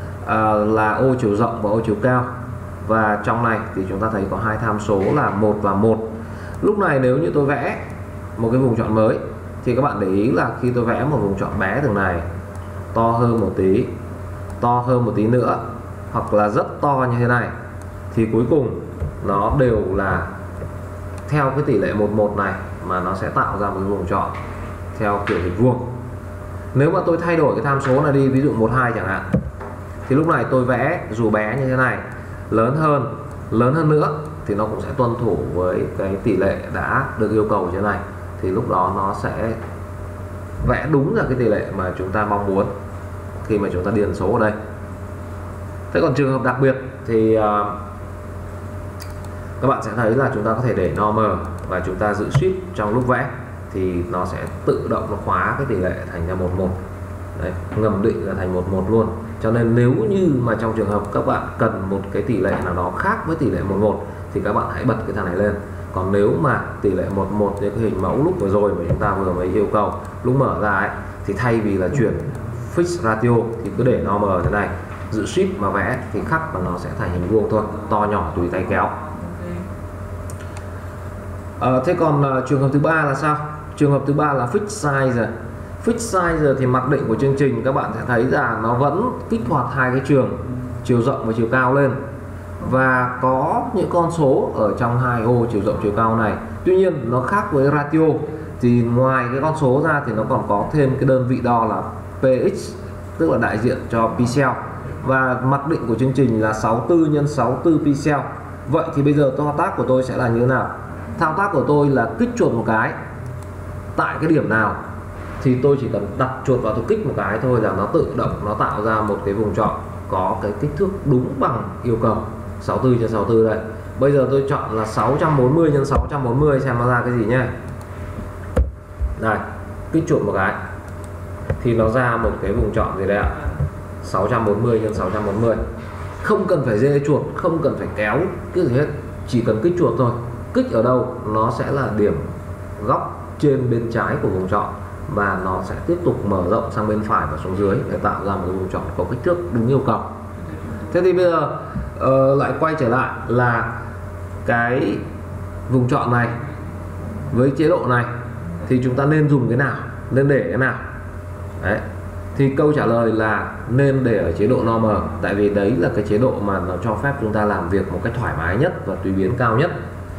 là ô chiều rộng và ô chiều cao. Và trong này thì chúng ta thấy có 2 tham số là 1 và 1. Lúc này nếu như tôi vẽ một cái vùng chọn mới thì các bạn để ý là khi tôi vẽ một vùng chọn bé từng này, to hơn một tí, to hơn một tí nữa, hoặc là rất to như thế này, thì cuối cùng nó đều là theo cái tỷ lệ 1:1 này mà nó sẽ tạo ra một cái vùng chọn theo kiểu hình vuông. Nếu mà tôi thay đổi cái tham số này đi, ví dụ 1:2 chẳng hạn, thì lúc này tôi vẽ dù bé như thế này, lớn hơn nữa thì nó cũng sẽ tuân thủ với cái tỷ lệ đã được yêu cầu như thế này. Thì lúc đó nó sẽ vẽ đúng ra cái tỷ lệ mà chúng ta mong muốn khi mà chúng ta điền số ở đây. Thế còn trường hợp đặc biệt thì các bạn sẽ thấy là chúng ta có thể để normal và chúng ta giữ shift trong lúc vẽ thì nó sẽ tự động nó khóa cái tỷ lệ thành ra 1:1. Đấy, ngầm định là thành 1:1 luôn. Cho nên nếu như mà trong trường hợp các bạn cần một cái tỷ lệ nào đó khác với tỷ lệ 1:1 thì các bạn hãy bật cái thằng này lên. Còn nếu mà tỷ lệ 1:1 như cái hình mẫu lúc vừa rồi mà chúng ta vừa mới yêu cầu, lúc mở ra ấy, thì thay vì là chuyển Fix Ratio thì cứ để normal thế này, giữ shift mà vẽ thì khắc và nó sẽ thành hình vuông thôi, to nhỏ tùy tay kéo. Thế còn trường hợp thứ ba là sao? Trường hợp thứ ba là Fix Size. Fix Size thì mặc định của chương trình các bạn sẽ thấy là nó vẫn kích hoạt 2 cái trường, chiều rộng và chiều cao lên, và có những con số ở trong 2 ô chiều rộng chiều cao này. Tuy nhiên nó khác với Ratio, thì ngoài cái con số ra thì nó còn có thêm cái đơn vị đo là px, tức là đại diện cho pixel, và mặc định của chương trình là 64 x 64 pixel. Vậy thì bây giờ thao tác của tôi sẽ là như thế nào? Thao tác của tôi là kích chuột một cái tại cái điểm nào thì tôi chỉ cần đặt chuột vào, tôi kích một cái thôi là nó tự động nó tạo ra một cái vùng chọn có cái kích thước đúng bằng yêu cầu 64 x 64 đây. Bây giờ tôi chọn là 640 x 640 xem nó ra cái gì nhé. Đây, kích chuột một cái thì nó ra một cái vùng chọn gì đây ạ? 640 x 640. Không cần phải dê chuột, không cần phải kéo cái gì hết, chỉ cần kích chuột thôi. Kích ở đâu nó sẽ là điểm góc trên bên trái của vùng chọn, và nó sẽ tiếp tục mở rộng sang bên phải và xuống dưới để tạo ra một cái vùng chọn có kích thước đúng yêu cầu. Thế thì bây giờ lại quay trở lại là cái vùng chọn này với chế độ này thì chúng ta nên dùng cái nào, nên để cái nào? Đấy, thì câu trả lời là nên để ở chế độ normal, tại vì đấy là cái chế độ mà nó cho phép chúng ta làm việc một cách thoải mái nhất và tùy biến cao nhất.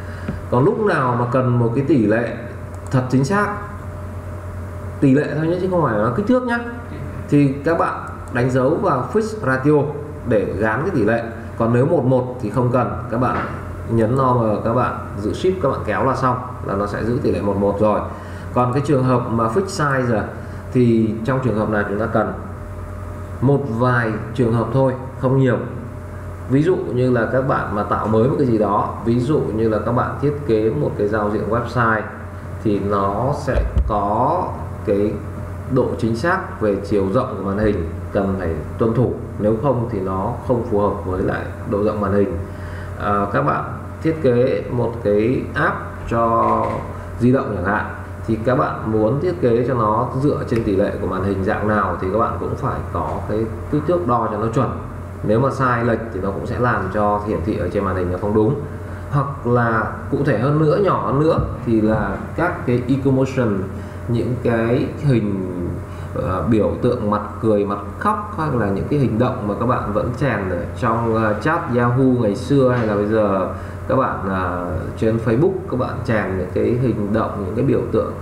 Còn lúc nào mà cần một cái tỷ lệ thật chính xác, tỷ lệ thôi nhé chứ không phải là kích thước nhé, thì các bạn đánh dấu vào fix ratio để gán cái tỷ lệ. Còn nếu 11 thì không cần, các bạn nhấn normal, các bạn giữ shift, các bạn kéo là xong, là nó sẽ giữ tỷ lệ 11 rồi. Còn cái trường hợp mà fix size thì trong trường hợp này chúng ta cần một vài trường hợp thôi, không nhiều. Ví dụ như là các bạn mà tạo mới một cái gì đó, ví dụ như là các bạn thiết kế một cái giao diện website thì nó sẽ có cái độ chính xác về chiều rộng của màn hình cần phải tuân thủ, nếu không thì nó không phù hợp với lại độ rộng màn hình. Các bạn thiết kế một cái app cho di động chẳng hạn, thì các bạn muốn thiết kế cho nó dựa trên tỷ lệ của màn hình dạng nào thì các bạn cũng phải có cái kích thước đo cho nó chuẩn. Nếu mà sai lệch thì nó cũng sẽ làm cho hiển thị ở trên màn hình nó không đúng. Hoặc là cụ thể hơn nữa, nhỏ hơn nữa thì là các cái ecomotion, những cái hình biểu tượng mặt cười, mặt khóc, hoặc là những cái hình động mà các bạn vẫn chèn ở trong chat Yahoo ngày xưa, hay là bây giờ các bạn trên Facebook các bạn chèn những cái hình động, những cái biểu tượng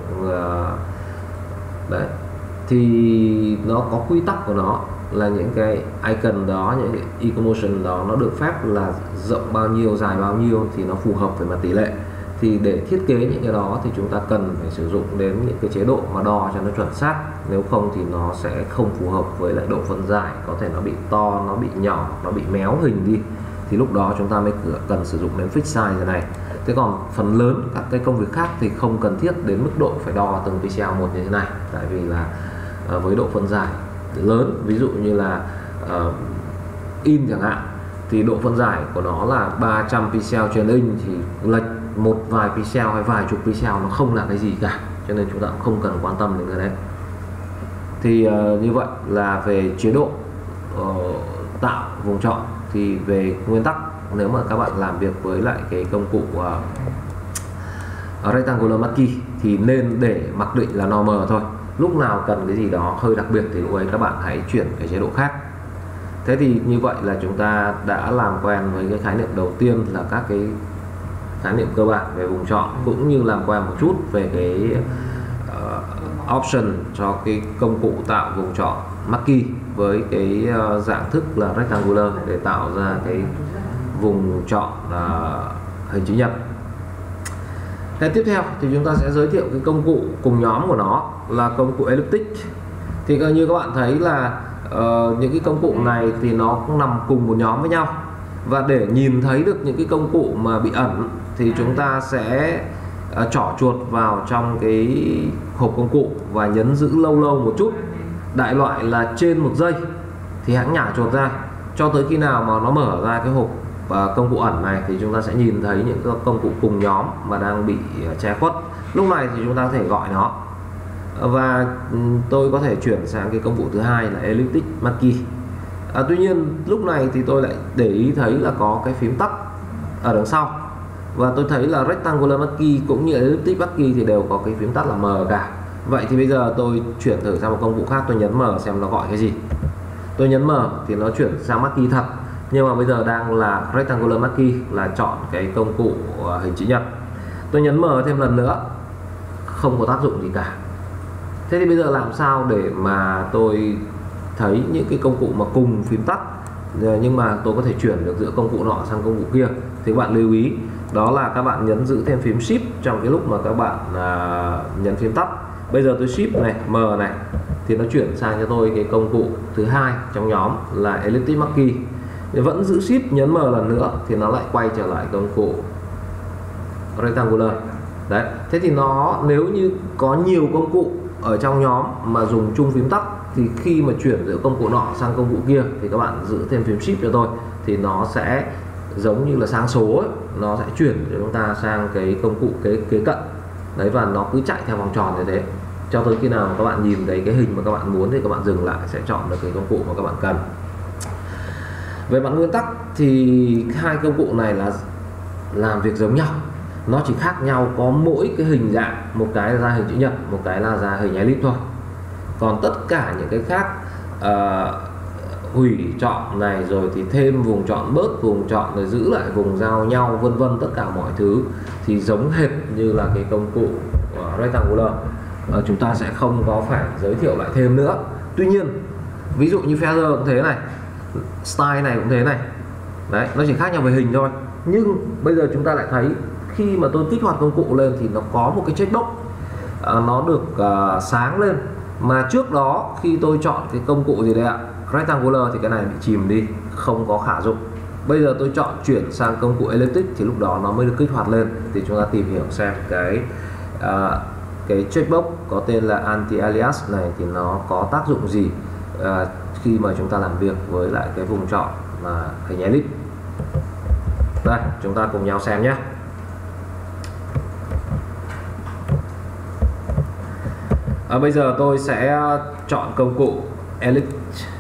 đấy, thì nó có quy tắc của nó, là những cái icon đó, những cái ecomotion đó nó được phép là rộng bao nhiêu, dài bao nhiêu thì nó phù hợp với mặt tỷ lệ. Thì để thiết kế những cái đó thì chúng ta cần phải sử dụng đến những cái chế độ mà đo cho nó chuẩn xác, nếu không thì nó sẽ không phù hợp với lại độ phân giải, có thể nó bị to, nó bị nhỏ, nó bị méo hình đi, thì lúc đó chúng ta mới cần sử dụng đến fix size này. Thế còn phần lớn các cái công việc khác thì không cần thiết đến mức độ phải đo từng pixel một như thế này, tại vì là với độ phân giải lớn, ví dụ như là in chẳng hạn, thì độ phân giải của nó là 300 pixel trên inch, thì lệch một vài pixel hay vài chục pixel nó không là cái gì cả, cho nên chúng ta cũng không cần quan tâm đến cái đấy. Thì như vậy là về chế độ tạo vùng chọn. Thì về nguyên tắc, nếu mà các bạn làm việc với lại cái công cụ Rectangular Marquee thì nên để mặc định là normal thôi. Lúc nào cần cái gì đó hơi đặc biệt thì lúc ấy các bạn hãy chuyển cái chế độ khác. Thế thì như vậy là chúng ta đã làm quen với cái khái niệm đầu tiên là các cái khái niệm cơ bản về vùng chọn, cũng như làm quen một chút về cái option cho cái công cụ tạo vùng chọn Marquee với cái dạng thức là rectangular để tạo ra cái vùng chọn hình chữ nhật. Thế tiếp theo thì chúng ta sẽ giới thiệu cái công cụ cùng nhóm của nó là công cụ elliptic. Thì như các bạn thấy là những cái công cụ này thì nó cũng nằm cùng một nhóm với nhau, và để nhìn thấy được những cái công cụ mà bị ẩn thì chúng ta sẽ trỏ chuột vào trong cái hộp công cụ và nhấn giữ lâu lâu một chút, đại loại là trên 1 giây thì hãy nhả chuột ra cho tới khi nào mà nó mở ra cái hộp công cụ ẩn này, thì chúng ta sẽ nhìn thấy những công cụ cùng nhóm mà đang bị che khuất. Lúc này thì chúng ta có thể gọi nó, và tôi có thể chuyển sang cái công cụ thứ hai là elliptic marquee. Tuy nhiên lúc này thì tôi lại để ý thấy là có cái phím tắt ở đằng sau, và tôi thấy là rectangular marquee cũng như elliptic marquee thì đều có cái phím tắt là M cả. Vậy thì bây giờ tôi chuyển thử sang một công cụ khác, tôi nhấn M xem nó gọi cái gì. Tôi nhấn M thì nó chuyển sang marquee thật, nhưng mà bây giờ đang là rectangular marquee, là chọn cái công cụ hình chữ nhật. Tôi nhấn M thêm lần nữa, không có tác dụng gì cả. Thế thì bây giờ làm sao để mà tôi thấy những cái công cụ mà cùng phím tắt nhưng mà tôi có thể chuyển được giữa công cụ nọ sang công cụ kia? Thì các bạn lưu ý đó là các bạn nhấn giữ thêm phím Shift trong cái lúc mà các bạn nhấn phím tắt. Bây giờ tôi Shift này, M này, thì nó chuyển sang cho tôi cái công cụ thứ hai trong nhóm là elliptic marquee. Vẫn giữ Shift, nhấn M lần nữa thì nó lại quay trở lại công cụ rectangular. Đấy, thế thì nó nếu như có nhiều công cụ ở trong nhóm mà dùng chung phím tắt thì khi mà chuyển giữa công cụ nọ sang công cụ kia thì các bạn giữ thêm phím Shift cho tôi, thì nó sẽ giống như là sang số ấy, nó sẽ chuyển cho chúng ta sang cái công cụ kế cận đấy, và nó cứ chạy theo vòng tròn như thế cho tới khi nào các bạn nhìn thấy cái hình mà các bạn muốn thì các bạn dừng lại, sẽ chọn được cái công cụ mà các bạn cần. Về mặt nguyên tắc thì hai công cụ này là làm việc giống nhau, nó chỉ khác nhau có mỗi cái hình dạng, một cái là ra hình chữ nhật, một cái là ra hình elip thôi. Còn tất cả những cái khác hủy chọn này, rồi thì thêm vùng chọn, bớt vùng chọn, rồi giữ lại vùng giao nhau, vân vân, tất cả mọi thứ thì giống hệt như là cái công cụ rectangular. Chúng ta sẽ không có phải giới thiệu lại thêm nữa. Tuy nhiên ví dụ như feather cũng thế này, style này cũng thế này. Đấy, nó chỉ khác nhau về hình thôi. Nhưng bây giờ chúng ta lại thấy khi mà tôi kích hoạt công cụ lên thì nó có một cái checkbox nó được sáng lên. Mà trước đó khi tôi chọn cái công cụ gì đây ạ, rectangular, thì cái này bị chìm đi, không có khả dụng. Bây giờ tôi chọn chuyển sang công cụ elliptic thì lúc đó nó mới được kích hoạt lên. Thì chúng ta tìm hiểu xem cái checkbox có tên là anti-alias này thì nó có tác dụng gì khi mà chúng ta làm việc với lại cái vùng chọn là hình elip. Đây, chúng ta cùng nhau xem nhé. Bây giờ tôi sẽ chọn công cụ ellipse.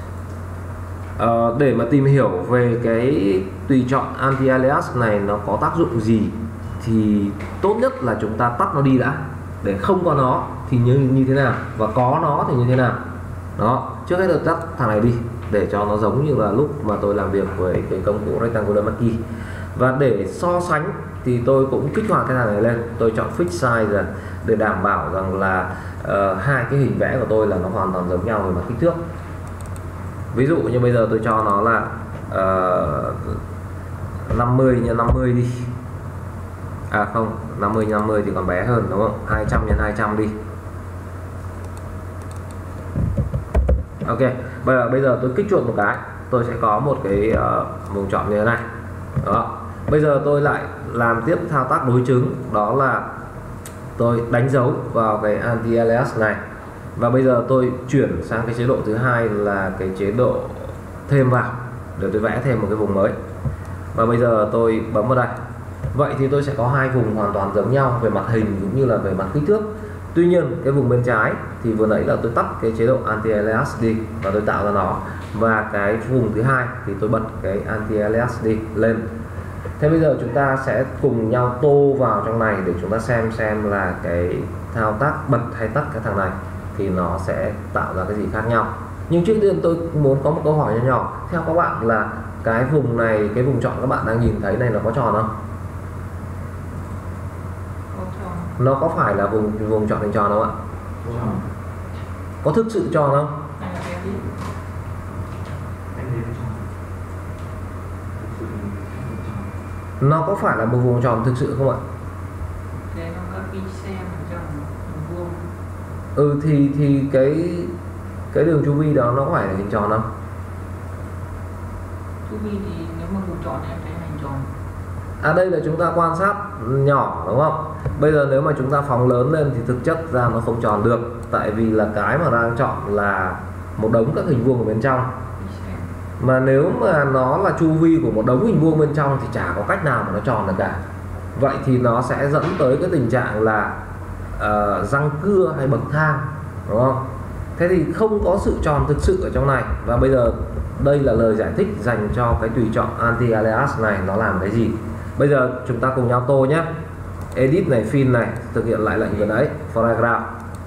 Để mà tìm hiểu về cái tùy chọn anti-alias này nó có tác dụng gì thì tốt nhất là chúng ta tắt nó đi đã, để không có nó thì như thế nào và có nó thì như thế nào. Đó, trước hết là tắt thằng này đi để cho nó giống như là lúc mà tôi làm việc với cái công cụ rectangular marquee. Và để so sánh thì tôi cũng kích hoạt cái thằng này lên, tôi chọn fix size để đảm bảo rằng là hai cái hình vẽ của tôi là nó hoàn toàn giống nhau về mặt kích thước. Ví dụ như bây giờ tôi cho nó là 50 x 50 đi. À không, 50 x 50 thì còn bé hơn đúng không? 200 x 200 đi. Ok, bây giờ tôi kích chuột một cái, tôi sẽ có một cái vùng chọn như thế này. Đó. Bây giờ tôi lại làm tiếp thao tác đối chứng, đó là tôi đánh dấu vào cái anti-alias này. Và bây giờ tôi chuyển sang cái chế độ thứ hai là cái chế độ thêm vào để tôi vẽ thêm một cái vùng mới. Và bây giờ tôi bấm vào đây. Vậy thì tôi sẽ có hai vùng hoàn toàn giống nhau về mặt hình cũng như là về mặt kích thước. Tuy nhiên cái vùng bên trái thì vừa nãy là tôi tắt cái chế độ anti-alias đi và tôi tạo ra nó. Và cái vùng thứ hai thì tôi bật cái anti-alias đi lên. Thế bây giờ chúng ta sẽ cùng nhau tô vào trong này để chúng ta xem là cái thao tác bật hay tắt cái thằng này thì nó sẽ tạo ra cái gì khác nhau. Nhưng trước tiên tôi muốn có một câu hỏi nhỏ nhỏ. Theo các bạn là cái vùng này, cái vùng chọn các bạn đang nhìn thấy này nó có tròn không? Nó có phải là vùng chọn hình tròn không ạ? Có thực sự tròn không? Nó có phải là một vùng tròn thực sự không ạ? Thì cái đường chu vi đó nó có phải là hình tròn không? Chu vi thì nếu mà vùng tròn em thấy hình tròn. Đây là chúng ta quan sát nhỏ đúng không? Bây giờ nếu mà chúng ta phóng lớn lên thì thực chất ra nó không tròn được. Tại vì là cái mà đang chọn là một đống các hình vuông ở bên trong. Mà nếu mà nó là chu vi của một đống hình vuông bên trong thì chả có cách nào mà nó tròn được cả. Vậy thì nó sẽ dẫn tới cái tình trạng là răng cưa hay bậc thang, đúng không? Thế thì không có sự tròn thực sự ở trong này. Và bây giờ đây là lời giải thích dành cho cái tùy chọn anti-alias này nó làm cái gì. Bây giờ chúng ta cùng nhau tô nhé. Edit này, fill này, thực hiện lại lệnh vừa nãy, foreground.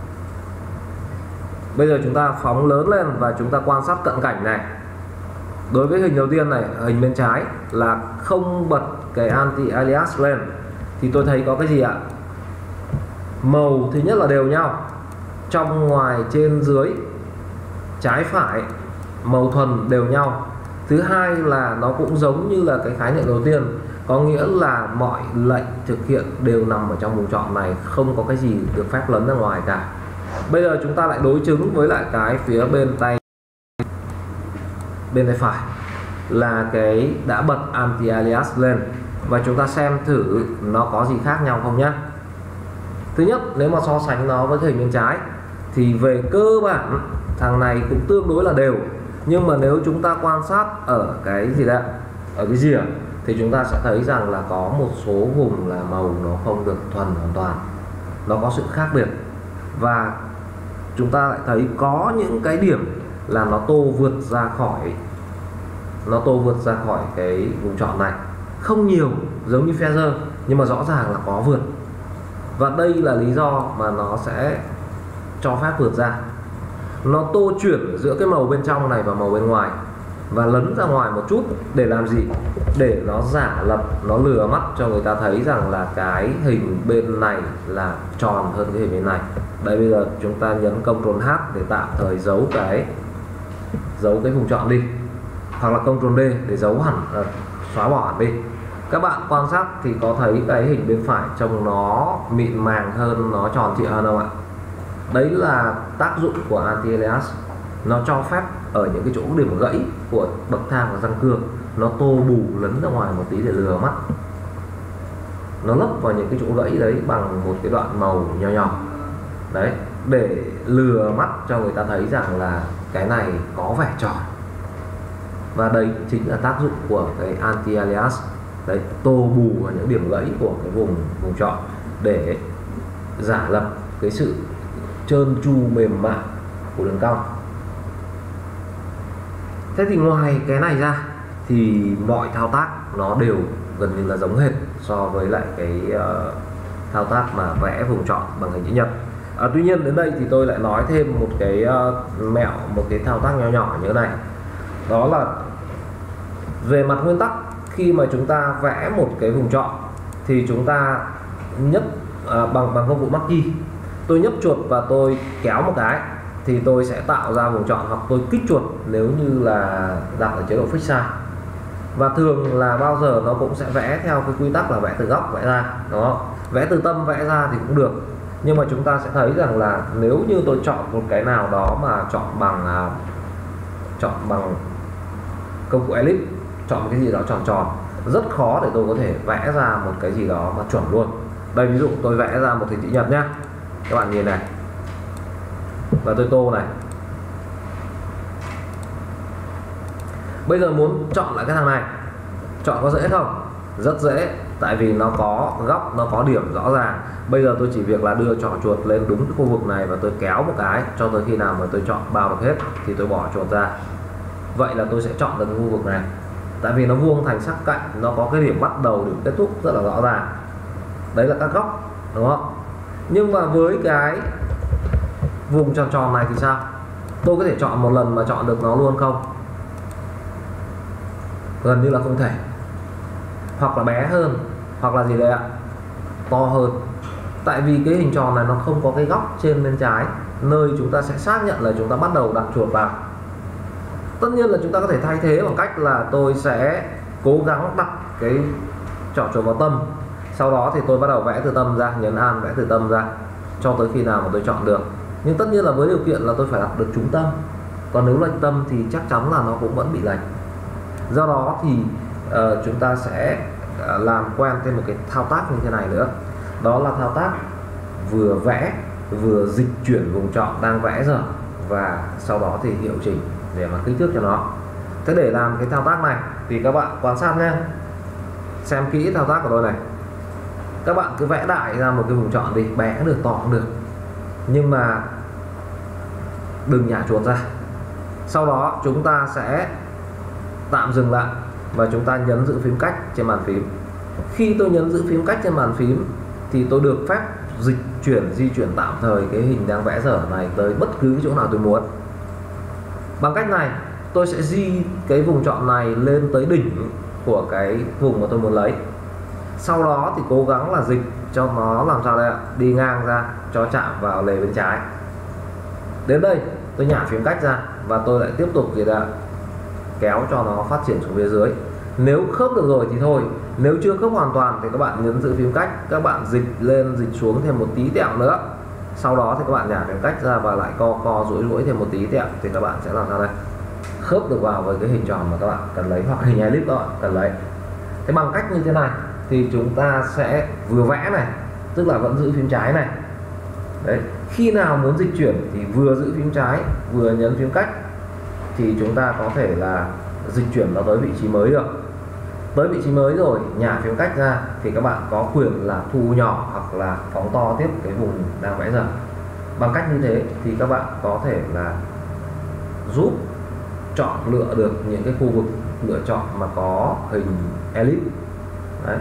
Bây giờ chúng ta phóng lớn lên và chúng ta quan sát cận cảnh này. Đối với hình đầu tiên này, hình bên trái là không bật cái anti-alias lên thì tôi thấy có cái gì ạ? Màu thứ nhất là đều nhau, trong ngoài trên dưới trái phải màu thuần đều nhau. Thứ hai là nó cũng giống như là cái khái niệm đầu tiên, có nghĩa là mọi lệnh thực hiện đều nằm ở trong vùng chọn này, không có cái gì được phép lấn ra ngoài cả. Bây giờ chúng ta lại đối chứng với lại cái phía bên tay phải là cái đã bật anti-alias lên và chúng ta xem thử nó có gì khác nhau không nhé. Thứ nhất, nếu mà so sánh nó với cái hình bên trái thì về cơ bản thằng này cũng tương đối là đều. Nhưng mà nếu chúng ta quan sát ở cái gì đấy, ở cái rìa thì chúng ta sẽ thấy rằng là có một số vùng là màu nó không được thuần hoàn toàn, nó có sự khác biệt. Và chúng ta lại thấy có những cái điểm là nó tô vượt ra khỏi cái vùng chọn này. Không nhiều giống như feather nhưng mà rõ ràng là có vượt. Và đây là lý do mà nó sẽ cho phép vượt ra. Nó tô chuyển giữa cái màu bên trong này và màu bên ngoài. và lấn ra ngoài một chút để làm gì? Để nó giả lập, nó lừa mắt cho người ta thấy rằng là cái hình bên này là tròn hơn cái hình bên này. Đây, bây giờ chúng ta nhấn Ctrl H để tạm thời giấu cái vùng chọn đi, hoặc là Ctrl D để giấu hẳn, xóa bỏ hẳn đi. Các bạn quan sát thì có thấy cái hình bên phải trông nó mịn màng hơn, nó tròn trịa hơn không ạ? Đấy là tác dụng của anti-alias. Nó cho phép ở những cái chỗ điểm gãy của bậc thang và răng cưa, nó tô bù lấn ra ngoài một tí để lừa mắt. Nó lấp vào những cái chỗ gãy đấy bằng một cái đoạn màu nhỏ nhỏ. Đấy, để lừa mắt cho người ta thấy rằng là cái này có vẻ tròn. Và đây chính là tác dụng của cái anti-alias. Đấy, tô bù vào những điểm gãy của cái vùng chọn để giả lập cái sự trơn tru mềm mại của đường cong. Thế thì ngoài cái này ra thì mọi thao tác nó đều gần như là giống hệt so với lại cái thao tác mà vẽ vùng chọn bằng hình chữ nhật. Tuy nhiên đến đây thì tôi lại nói thêm một cái mẹo, một cái thao tác nhỏ nhỏ như thế này. Đó là về mặt nguyên tắc, khi mà chúng ta vẽ một cái vùng chọn thì chúng ta bằng công cụ Marquee, tôi nhấp chuột và tôi kéo một cái thì tôi sẽ tạo ra vùng chọn, hoặc tôi kích chuột nếu như là đặt ở chế độ fix size. Và thường là bao giờ nó cũng sẽ vẽ theo cái quy tắc là vẽ từ góc vẽ ra, đúng không? Vẽ từ tâm vẽ ra thì cũng được, nhưng mà chúng ta sẽ thấy rằng là nếu như tôi chọn một cái nào đó mà chọn bằng công cụ ellipse, chọn một cái gì đó tròn tròn, rất khó để tôi có thể vẽ ra một cái gì đó mà chuẩn luôn. Đây, ví dụ tôi vẽ ra một hình chữ nhật nhá, các bạn nhìn này, và tôi tô này. Bây giờ muốn chọn lại cái thằng này, chọn có dễ không? Rất dễ, tại vì nó có góc, nó có điểm rõ ràng. Bây giờ tôi chỉ việc là đưa trỏ chuột lên đúng cái khu vực này và tôi kéo một cái cho tới khi nào mà tôi chọn bao được hết thì tôi bỏ chuột ra. Vậy là tôi sẽ chọn được cái khu vực này, tại vì nó vuông thành sắc cạnh, nó có cái điểm bắt đầu, điểm kết thúc rất là rõ ràng. Đấy là các góc, đúng không? Nhưng mà với cái vùng tròn tròn này thì sao? Tôi có thể chọn một lần mà chọn được nó luôn không? Gần như là không thể. Hoặc là bé hơn, hoặc là gì đây ạ? To hơn. Tại vì cái hình tròn này nó không có cái góc trên bên trái, nơi chúng ta sẽ xác nhận là chúng ta bắt đầu đặt chuột vào. Tất nhiên là chúng ta có thể thay thế bằng cách là tôi sẽ cố gắng đặt cái trỏ chuột vào tâm, sau đó thì tôi bắt đầu vẽ từ tâm ra, nhấn An vẽ từ tâm ra cho tới khi nào mà tôi chọn được. Nhưng tất nhiên là với điều kiện là tôi phải đặt được trúng tâm, còn nếu lệch tâm thì chắc chắn là nó cũng vẫn bị lệch. Do đó thì chúng ta sẽ làm quen thêm một cái thao tác như thế này nữa. Đó là thao tác vừa vẽ vừa dịch chuyển vùng chọn đang vẽ rồi, và sau đó thì hiệu chỉnh để mà kích thước cho nó. Thế để làm cái thao tác này thì các bạn quan sát nhé, xem kỹ thao tác của tôi này. Các bạn cứ vẽ đại ra một cái vùng chọn đi, bé cũng được, to cũng được, nhưng mà đừng nhả chuột ra. Sau đó chúng ta sẽ tạm dừng lại và chúng ta nhấn giữ phím cách trên bàn phím. Khi tôi nhấn giữ phím cách trên bàn phím thì tôi được phép di chuyển tạm thời cái hình đang vẽ dở này tới bất cứ chỗ nào tôi muốn. Bằng cách này tôi sẽ di cái vùng chọn này lên tới đỉnh của cái vùng mà tôi muốn lấy. Sau đó thì cố gắng là dịch cho nó làm sao đây ạ? Đi ngang ra cho chạm vào lề bên trái. Đến đây tôi nhả phím cách ra và tôi lại tiếp tục gì ạ? Kéo cho nó phát triển xuống phía dưới. Nếu khớp được rồi thì thôi, nếu chưa khớp hoàn toàn thì các bạn nhấn giữ phím cách, các bạn dịch lên dịch xuống thêm một tí tẹo nữa. Sau đó thì các bạn nhả phím cách ra và lại co duỗi thêm một tí tẹo thì các bạn sẽ làm sao đây? Khớp được vào với cái hình tròn mà các bạn cần lấy, hoặc hình ellipse các bạn cần lấy. Thế bằng cách như thế này thì chúng ta sẽ vừa vẽ này, tức là vẫn giữ phím trái này. Đấy, khi nào muốn dịch chuyển thì vừa giữ phím trái vừa nhấn phím cách thì chúng ta có thể là dịch chuyển nó tới vị trí mới được. Tới vị trí mới rồi, nhả phím cách ra thì các bạn có quyền là thu nhỏ hoặc là phóng to tiếp cái vùng đang vẽ dở. Bằng cách như thế thì các bạn có thể là giúp chọn lựa được những cái khu vực lựa chọn mà có hình ellipse. Đấy.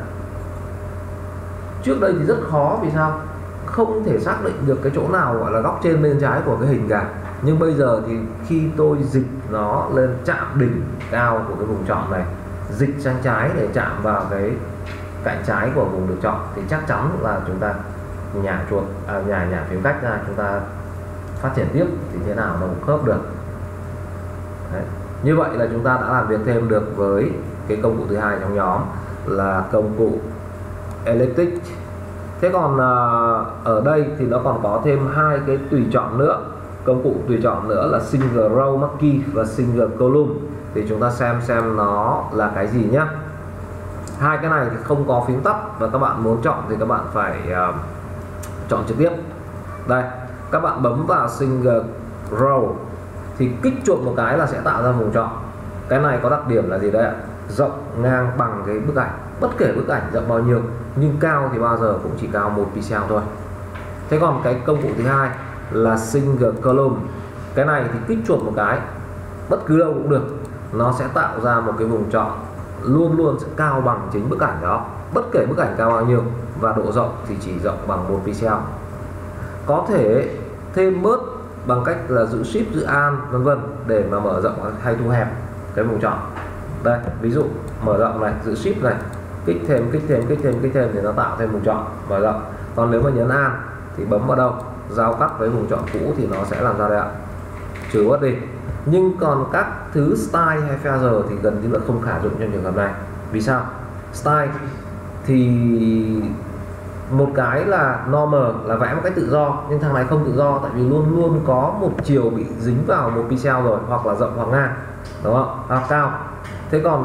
Trước đây thì rất khó, vì sao? Không thể xác định được cái chỗ nào gọi là góc trên bên trái của cái hình cả. Nhưng bây giờ thì khi tôi dịch nó lên chạm đỉnh cao của cái vùng chọn này, dịch sang trái để chạm vào cái cạnh trái của vùng được chọn, thì chắc chắn là chúng ta nhả phím cách ra, chúng ta phát triển tiếp thì thế nào nó cũng khớp được. Đấy. Như vậy là chúng ta đã làm việc thêm được với cái công cụ thứ hai trong nhóm là công cụ elliptic. Thế còn ở đây thì nó còn có thêm hai cái tùy chọn nữa, công cụ tùy chọn nữa là single row marquee và single column. Thì chúng ta xem nó là cái gì nhé. Hai cái này thì không có phím tắt, và các bạn muốn chọn thì các bạn phải chọn trực tiếp. Đây, các bạn bấm vào single row thì kích chuột một cái là sẽ tạo ra vùng chọn. Cái này có đặc điểm là gì đấy ạ? Rộng ngang bằng cái bức ảnh, bất kể bức ảnh rộng bao nhiêu, nhưng cao thì bao giờ cũng chỉ cao 1 pixel thôi. Thế còn cái công cụ thứ hai là single column. Cái này thì kích chuột một cái bất cứ đâu cũng được, nó sẽ tạo ra một cái vùng chọn luôn luôn sẽ cao bằng chính bức ảnh đó, bất kể bức ảnh cao bao nhiêu, và độ rộng thì chỉ rộng bằng 1 pixel. Có thể thêm bớt bằng cách là giữ shift, giữ an vân vân để mà mở rộng hay thu hẹp cái vùng chọn. Đây, ví dụ mở rộng này, giữ shift này, kích thêm thì nó tạo thêm vùng chọn mở rộng. Còn nếu mà nhấn an thì bấm vào đâu, giao cắt với vùng chọn cũ thì nó sẽ làm ra đây ạ, trừ bớt đi. Nhưng còn các thứ style hay feather thì gần như là không khả dụng trong trường hợp này. Vì sao? Style thì một cái là normal là vẽ một cách tự do, nhưng thằng này không tự do, tại vì luôn luôn có một chiều bị dính vào 1 pixel rồi, hoặc là rộng hoặc ngang, đúng không? Hoặc cao. Thế còn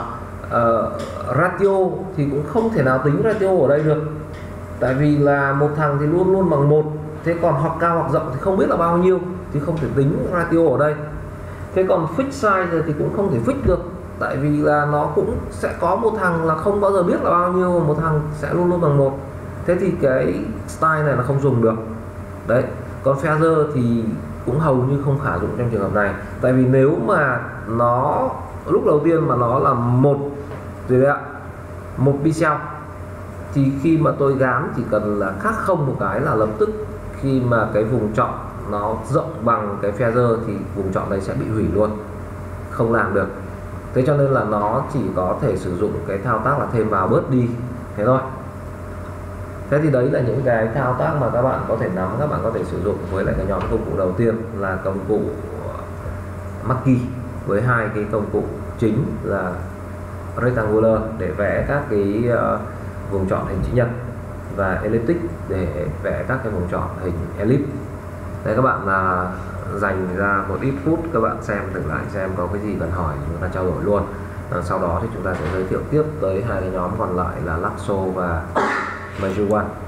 ratio thì cũng không thể nào tính ratio ở đây được, tại vì là một thằng thì luôn luôn bằng 1. Thế còn hoặc cao hoặc rộng thì không biết là bao nhiêu, thì không thể tính ratio ở đây. Thế còn fix size thì cũng không thể fix được, tại vì là nó cũng sẽ có một thằng là không bao giờ biết là bao nhiêu, một thằng sẽ luôn luôn bằng 1. Thế thì cái style này là không dùng được. Đấy. Còn feather thì cũng hầu như không khả dụng trong trường hợp này, tại vì nếu mà nó lúc đầu tiên mà nó là một gì đấy ạ, 1 pixel, thì khi mà tôi gán chỉ cần là khác không một cái là lập tức khi mà cái vùng chọn nó rộng bằng cái feather thì vùng chọn này sẽ bị hủy luôn, không làm được. Thế cho nên là nó chỉ có thể sử dụng cái thao tác là thêm vào bớt đi, thế thôi. Thế thì đấy là những cái thao tác mà các bạn có thể nắm, các bạn có thể sử dụng với lại cái nhóm công cụ đầu tiên là công cụ marquee, với hai cái công cụ chính là rectangular để vẽ các cái vùng chọn hình chữ nhật, và elliptic để vẽ các cái vùng chọn hình ellipse. Đấy, các bạn là dành ra một ít phút các bạn xem thử lại xem có cái gì cần hỏi chúng ta trao đổi luôn. Sau đó thì chúng ta sẽ giới thiệu tiếp tới hai cái nhóm còn lại là Lasso và Major One.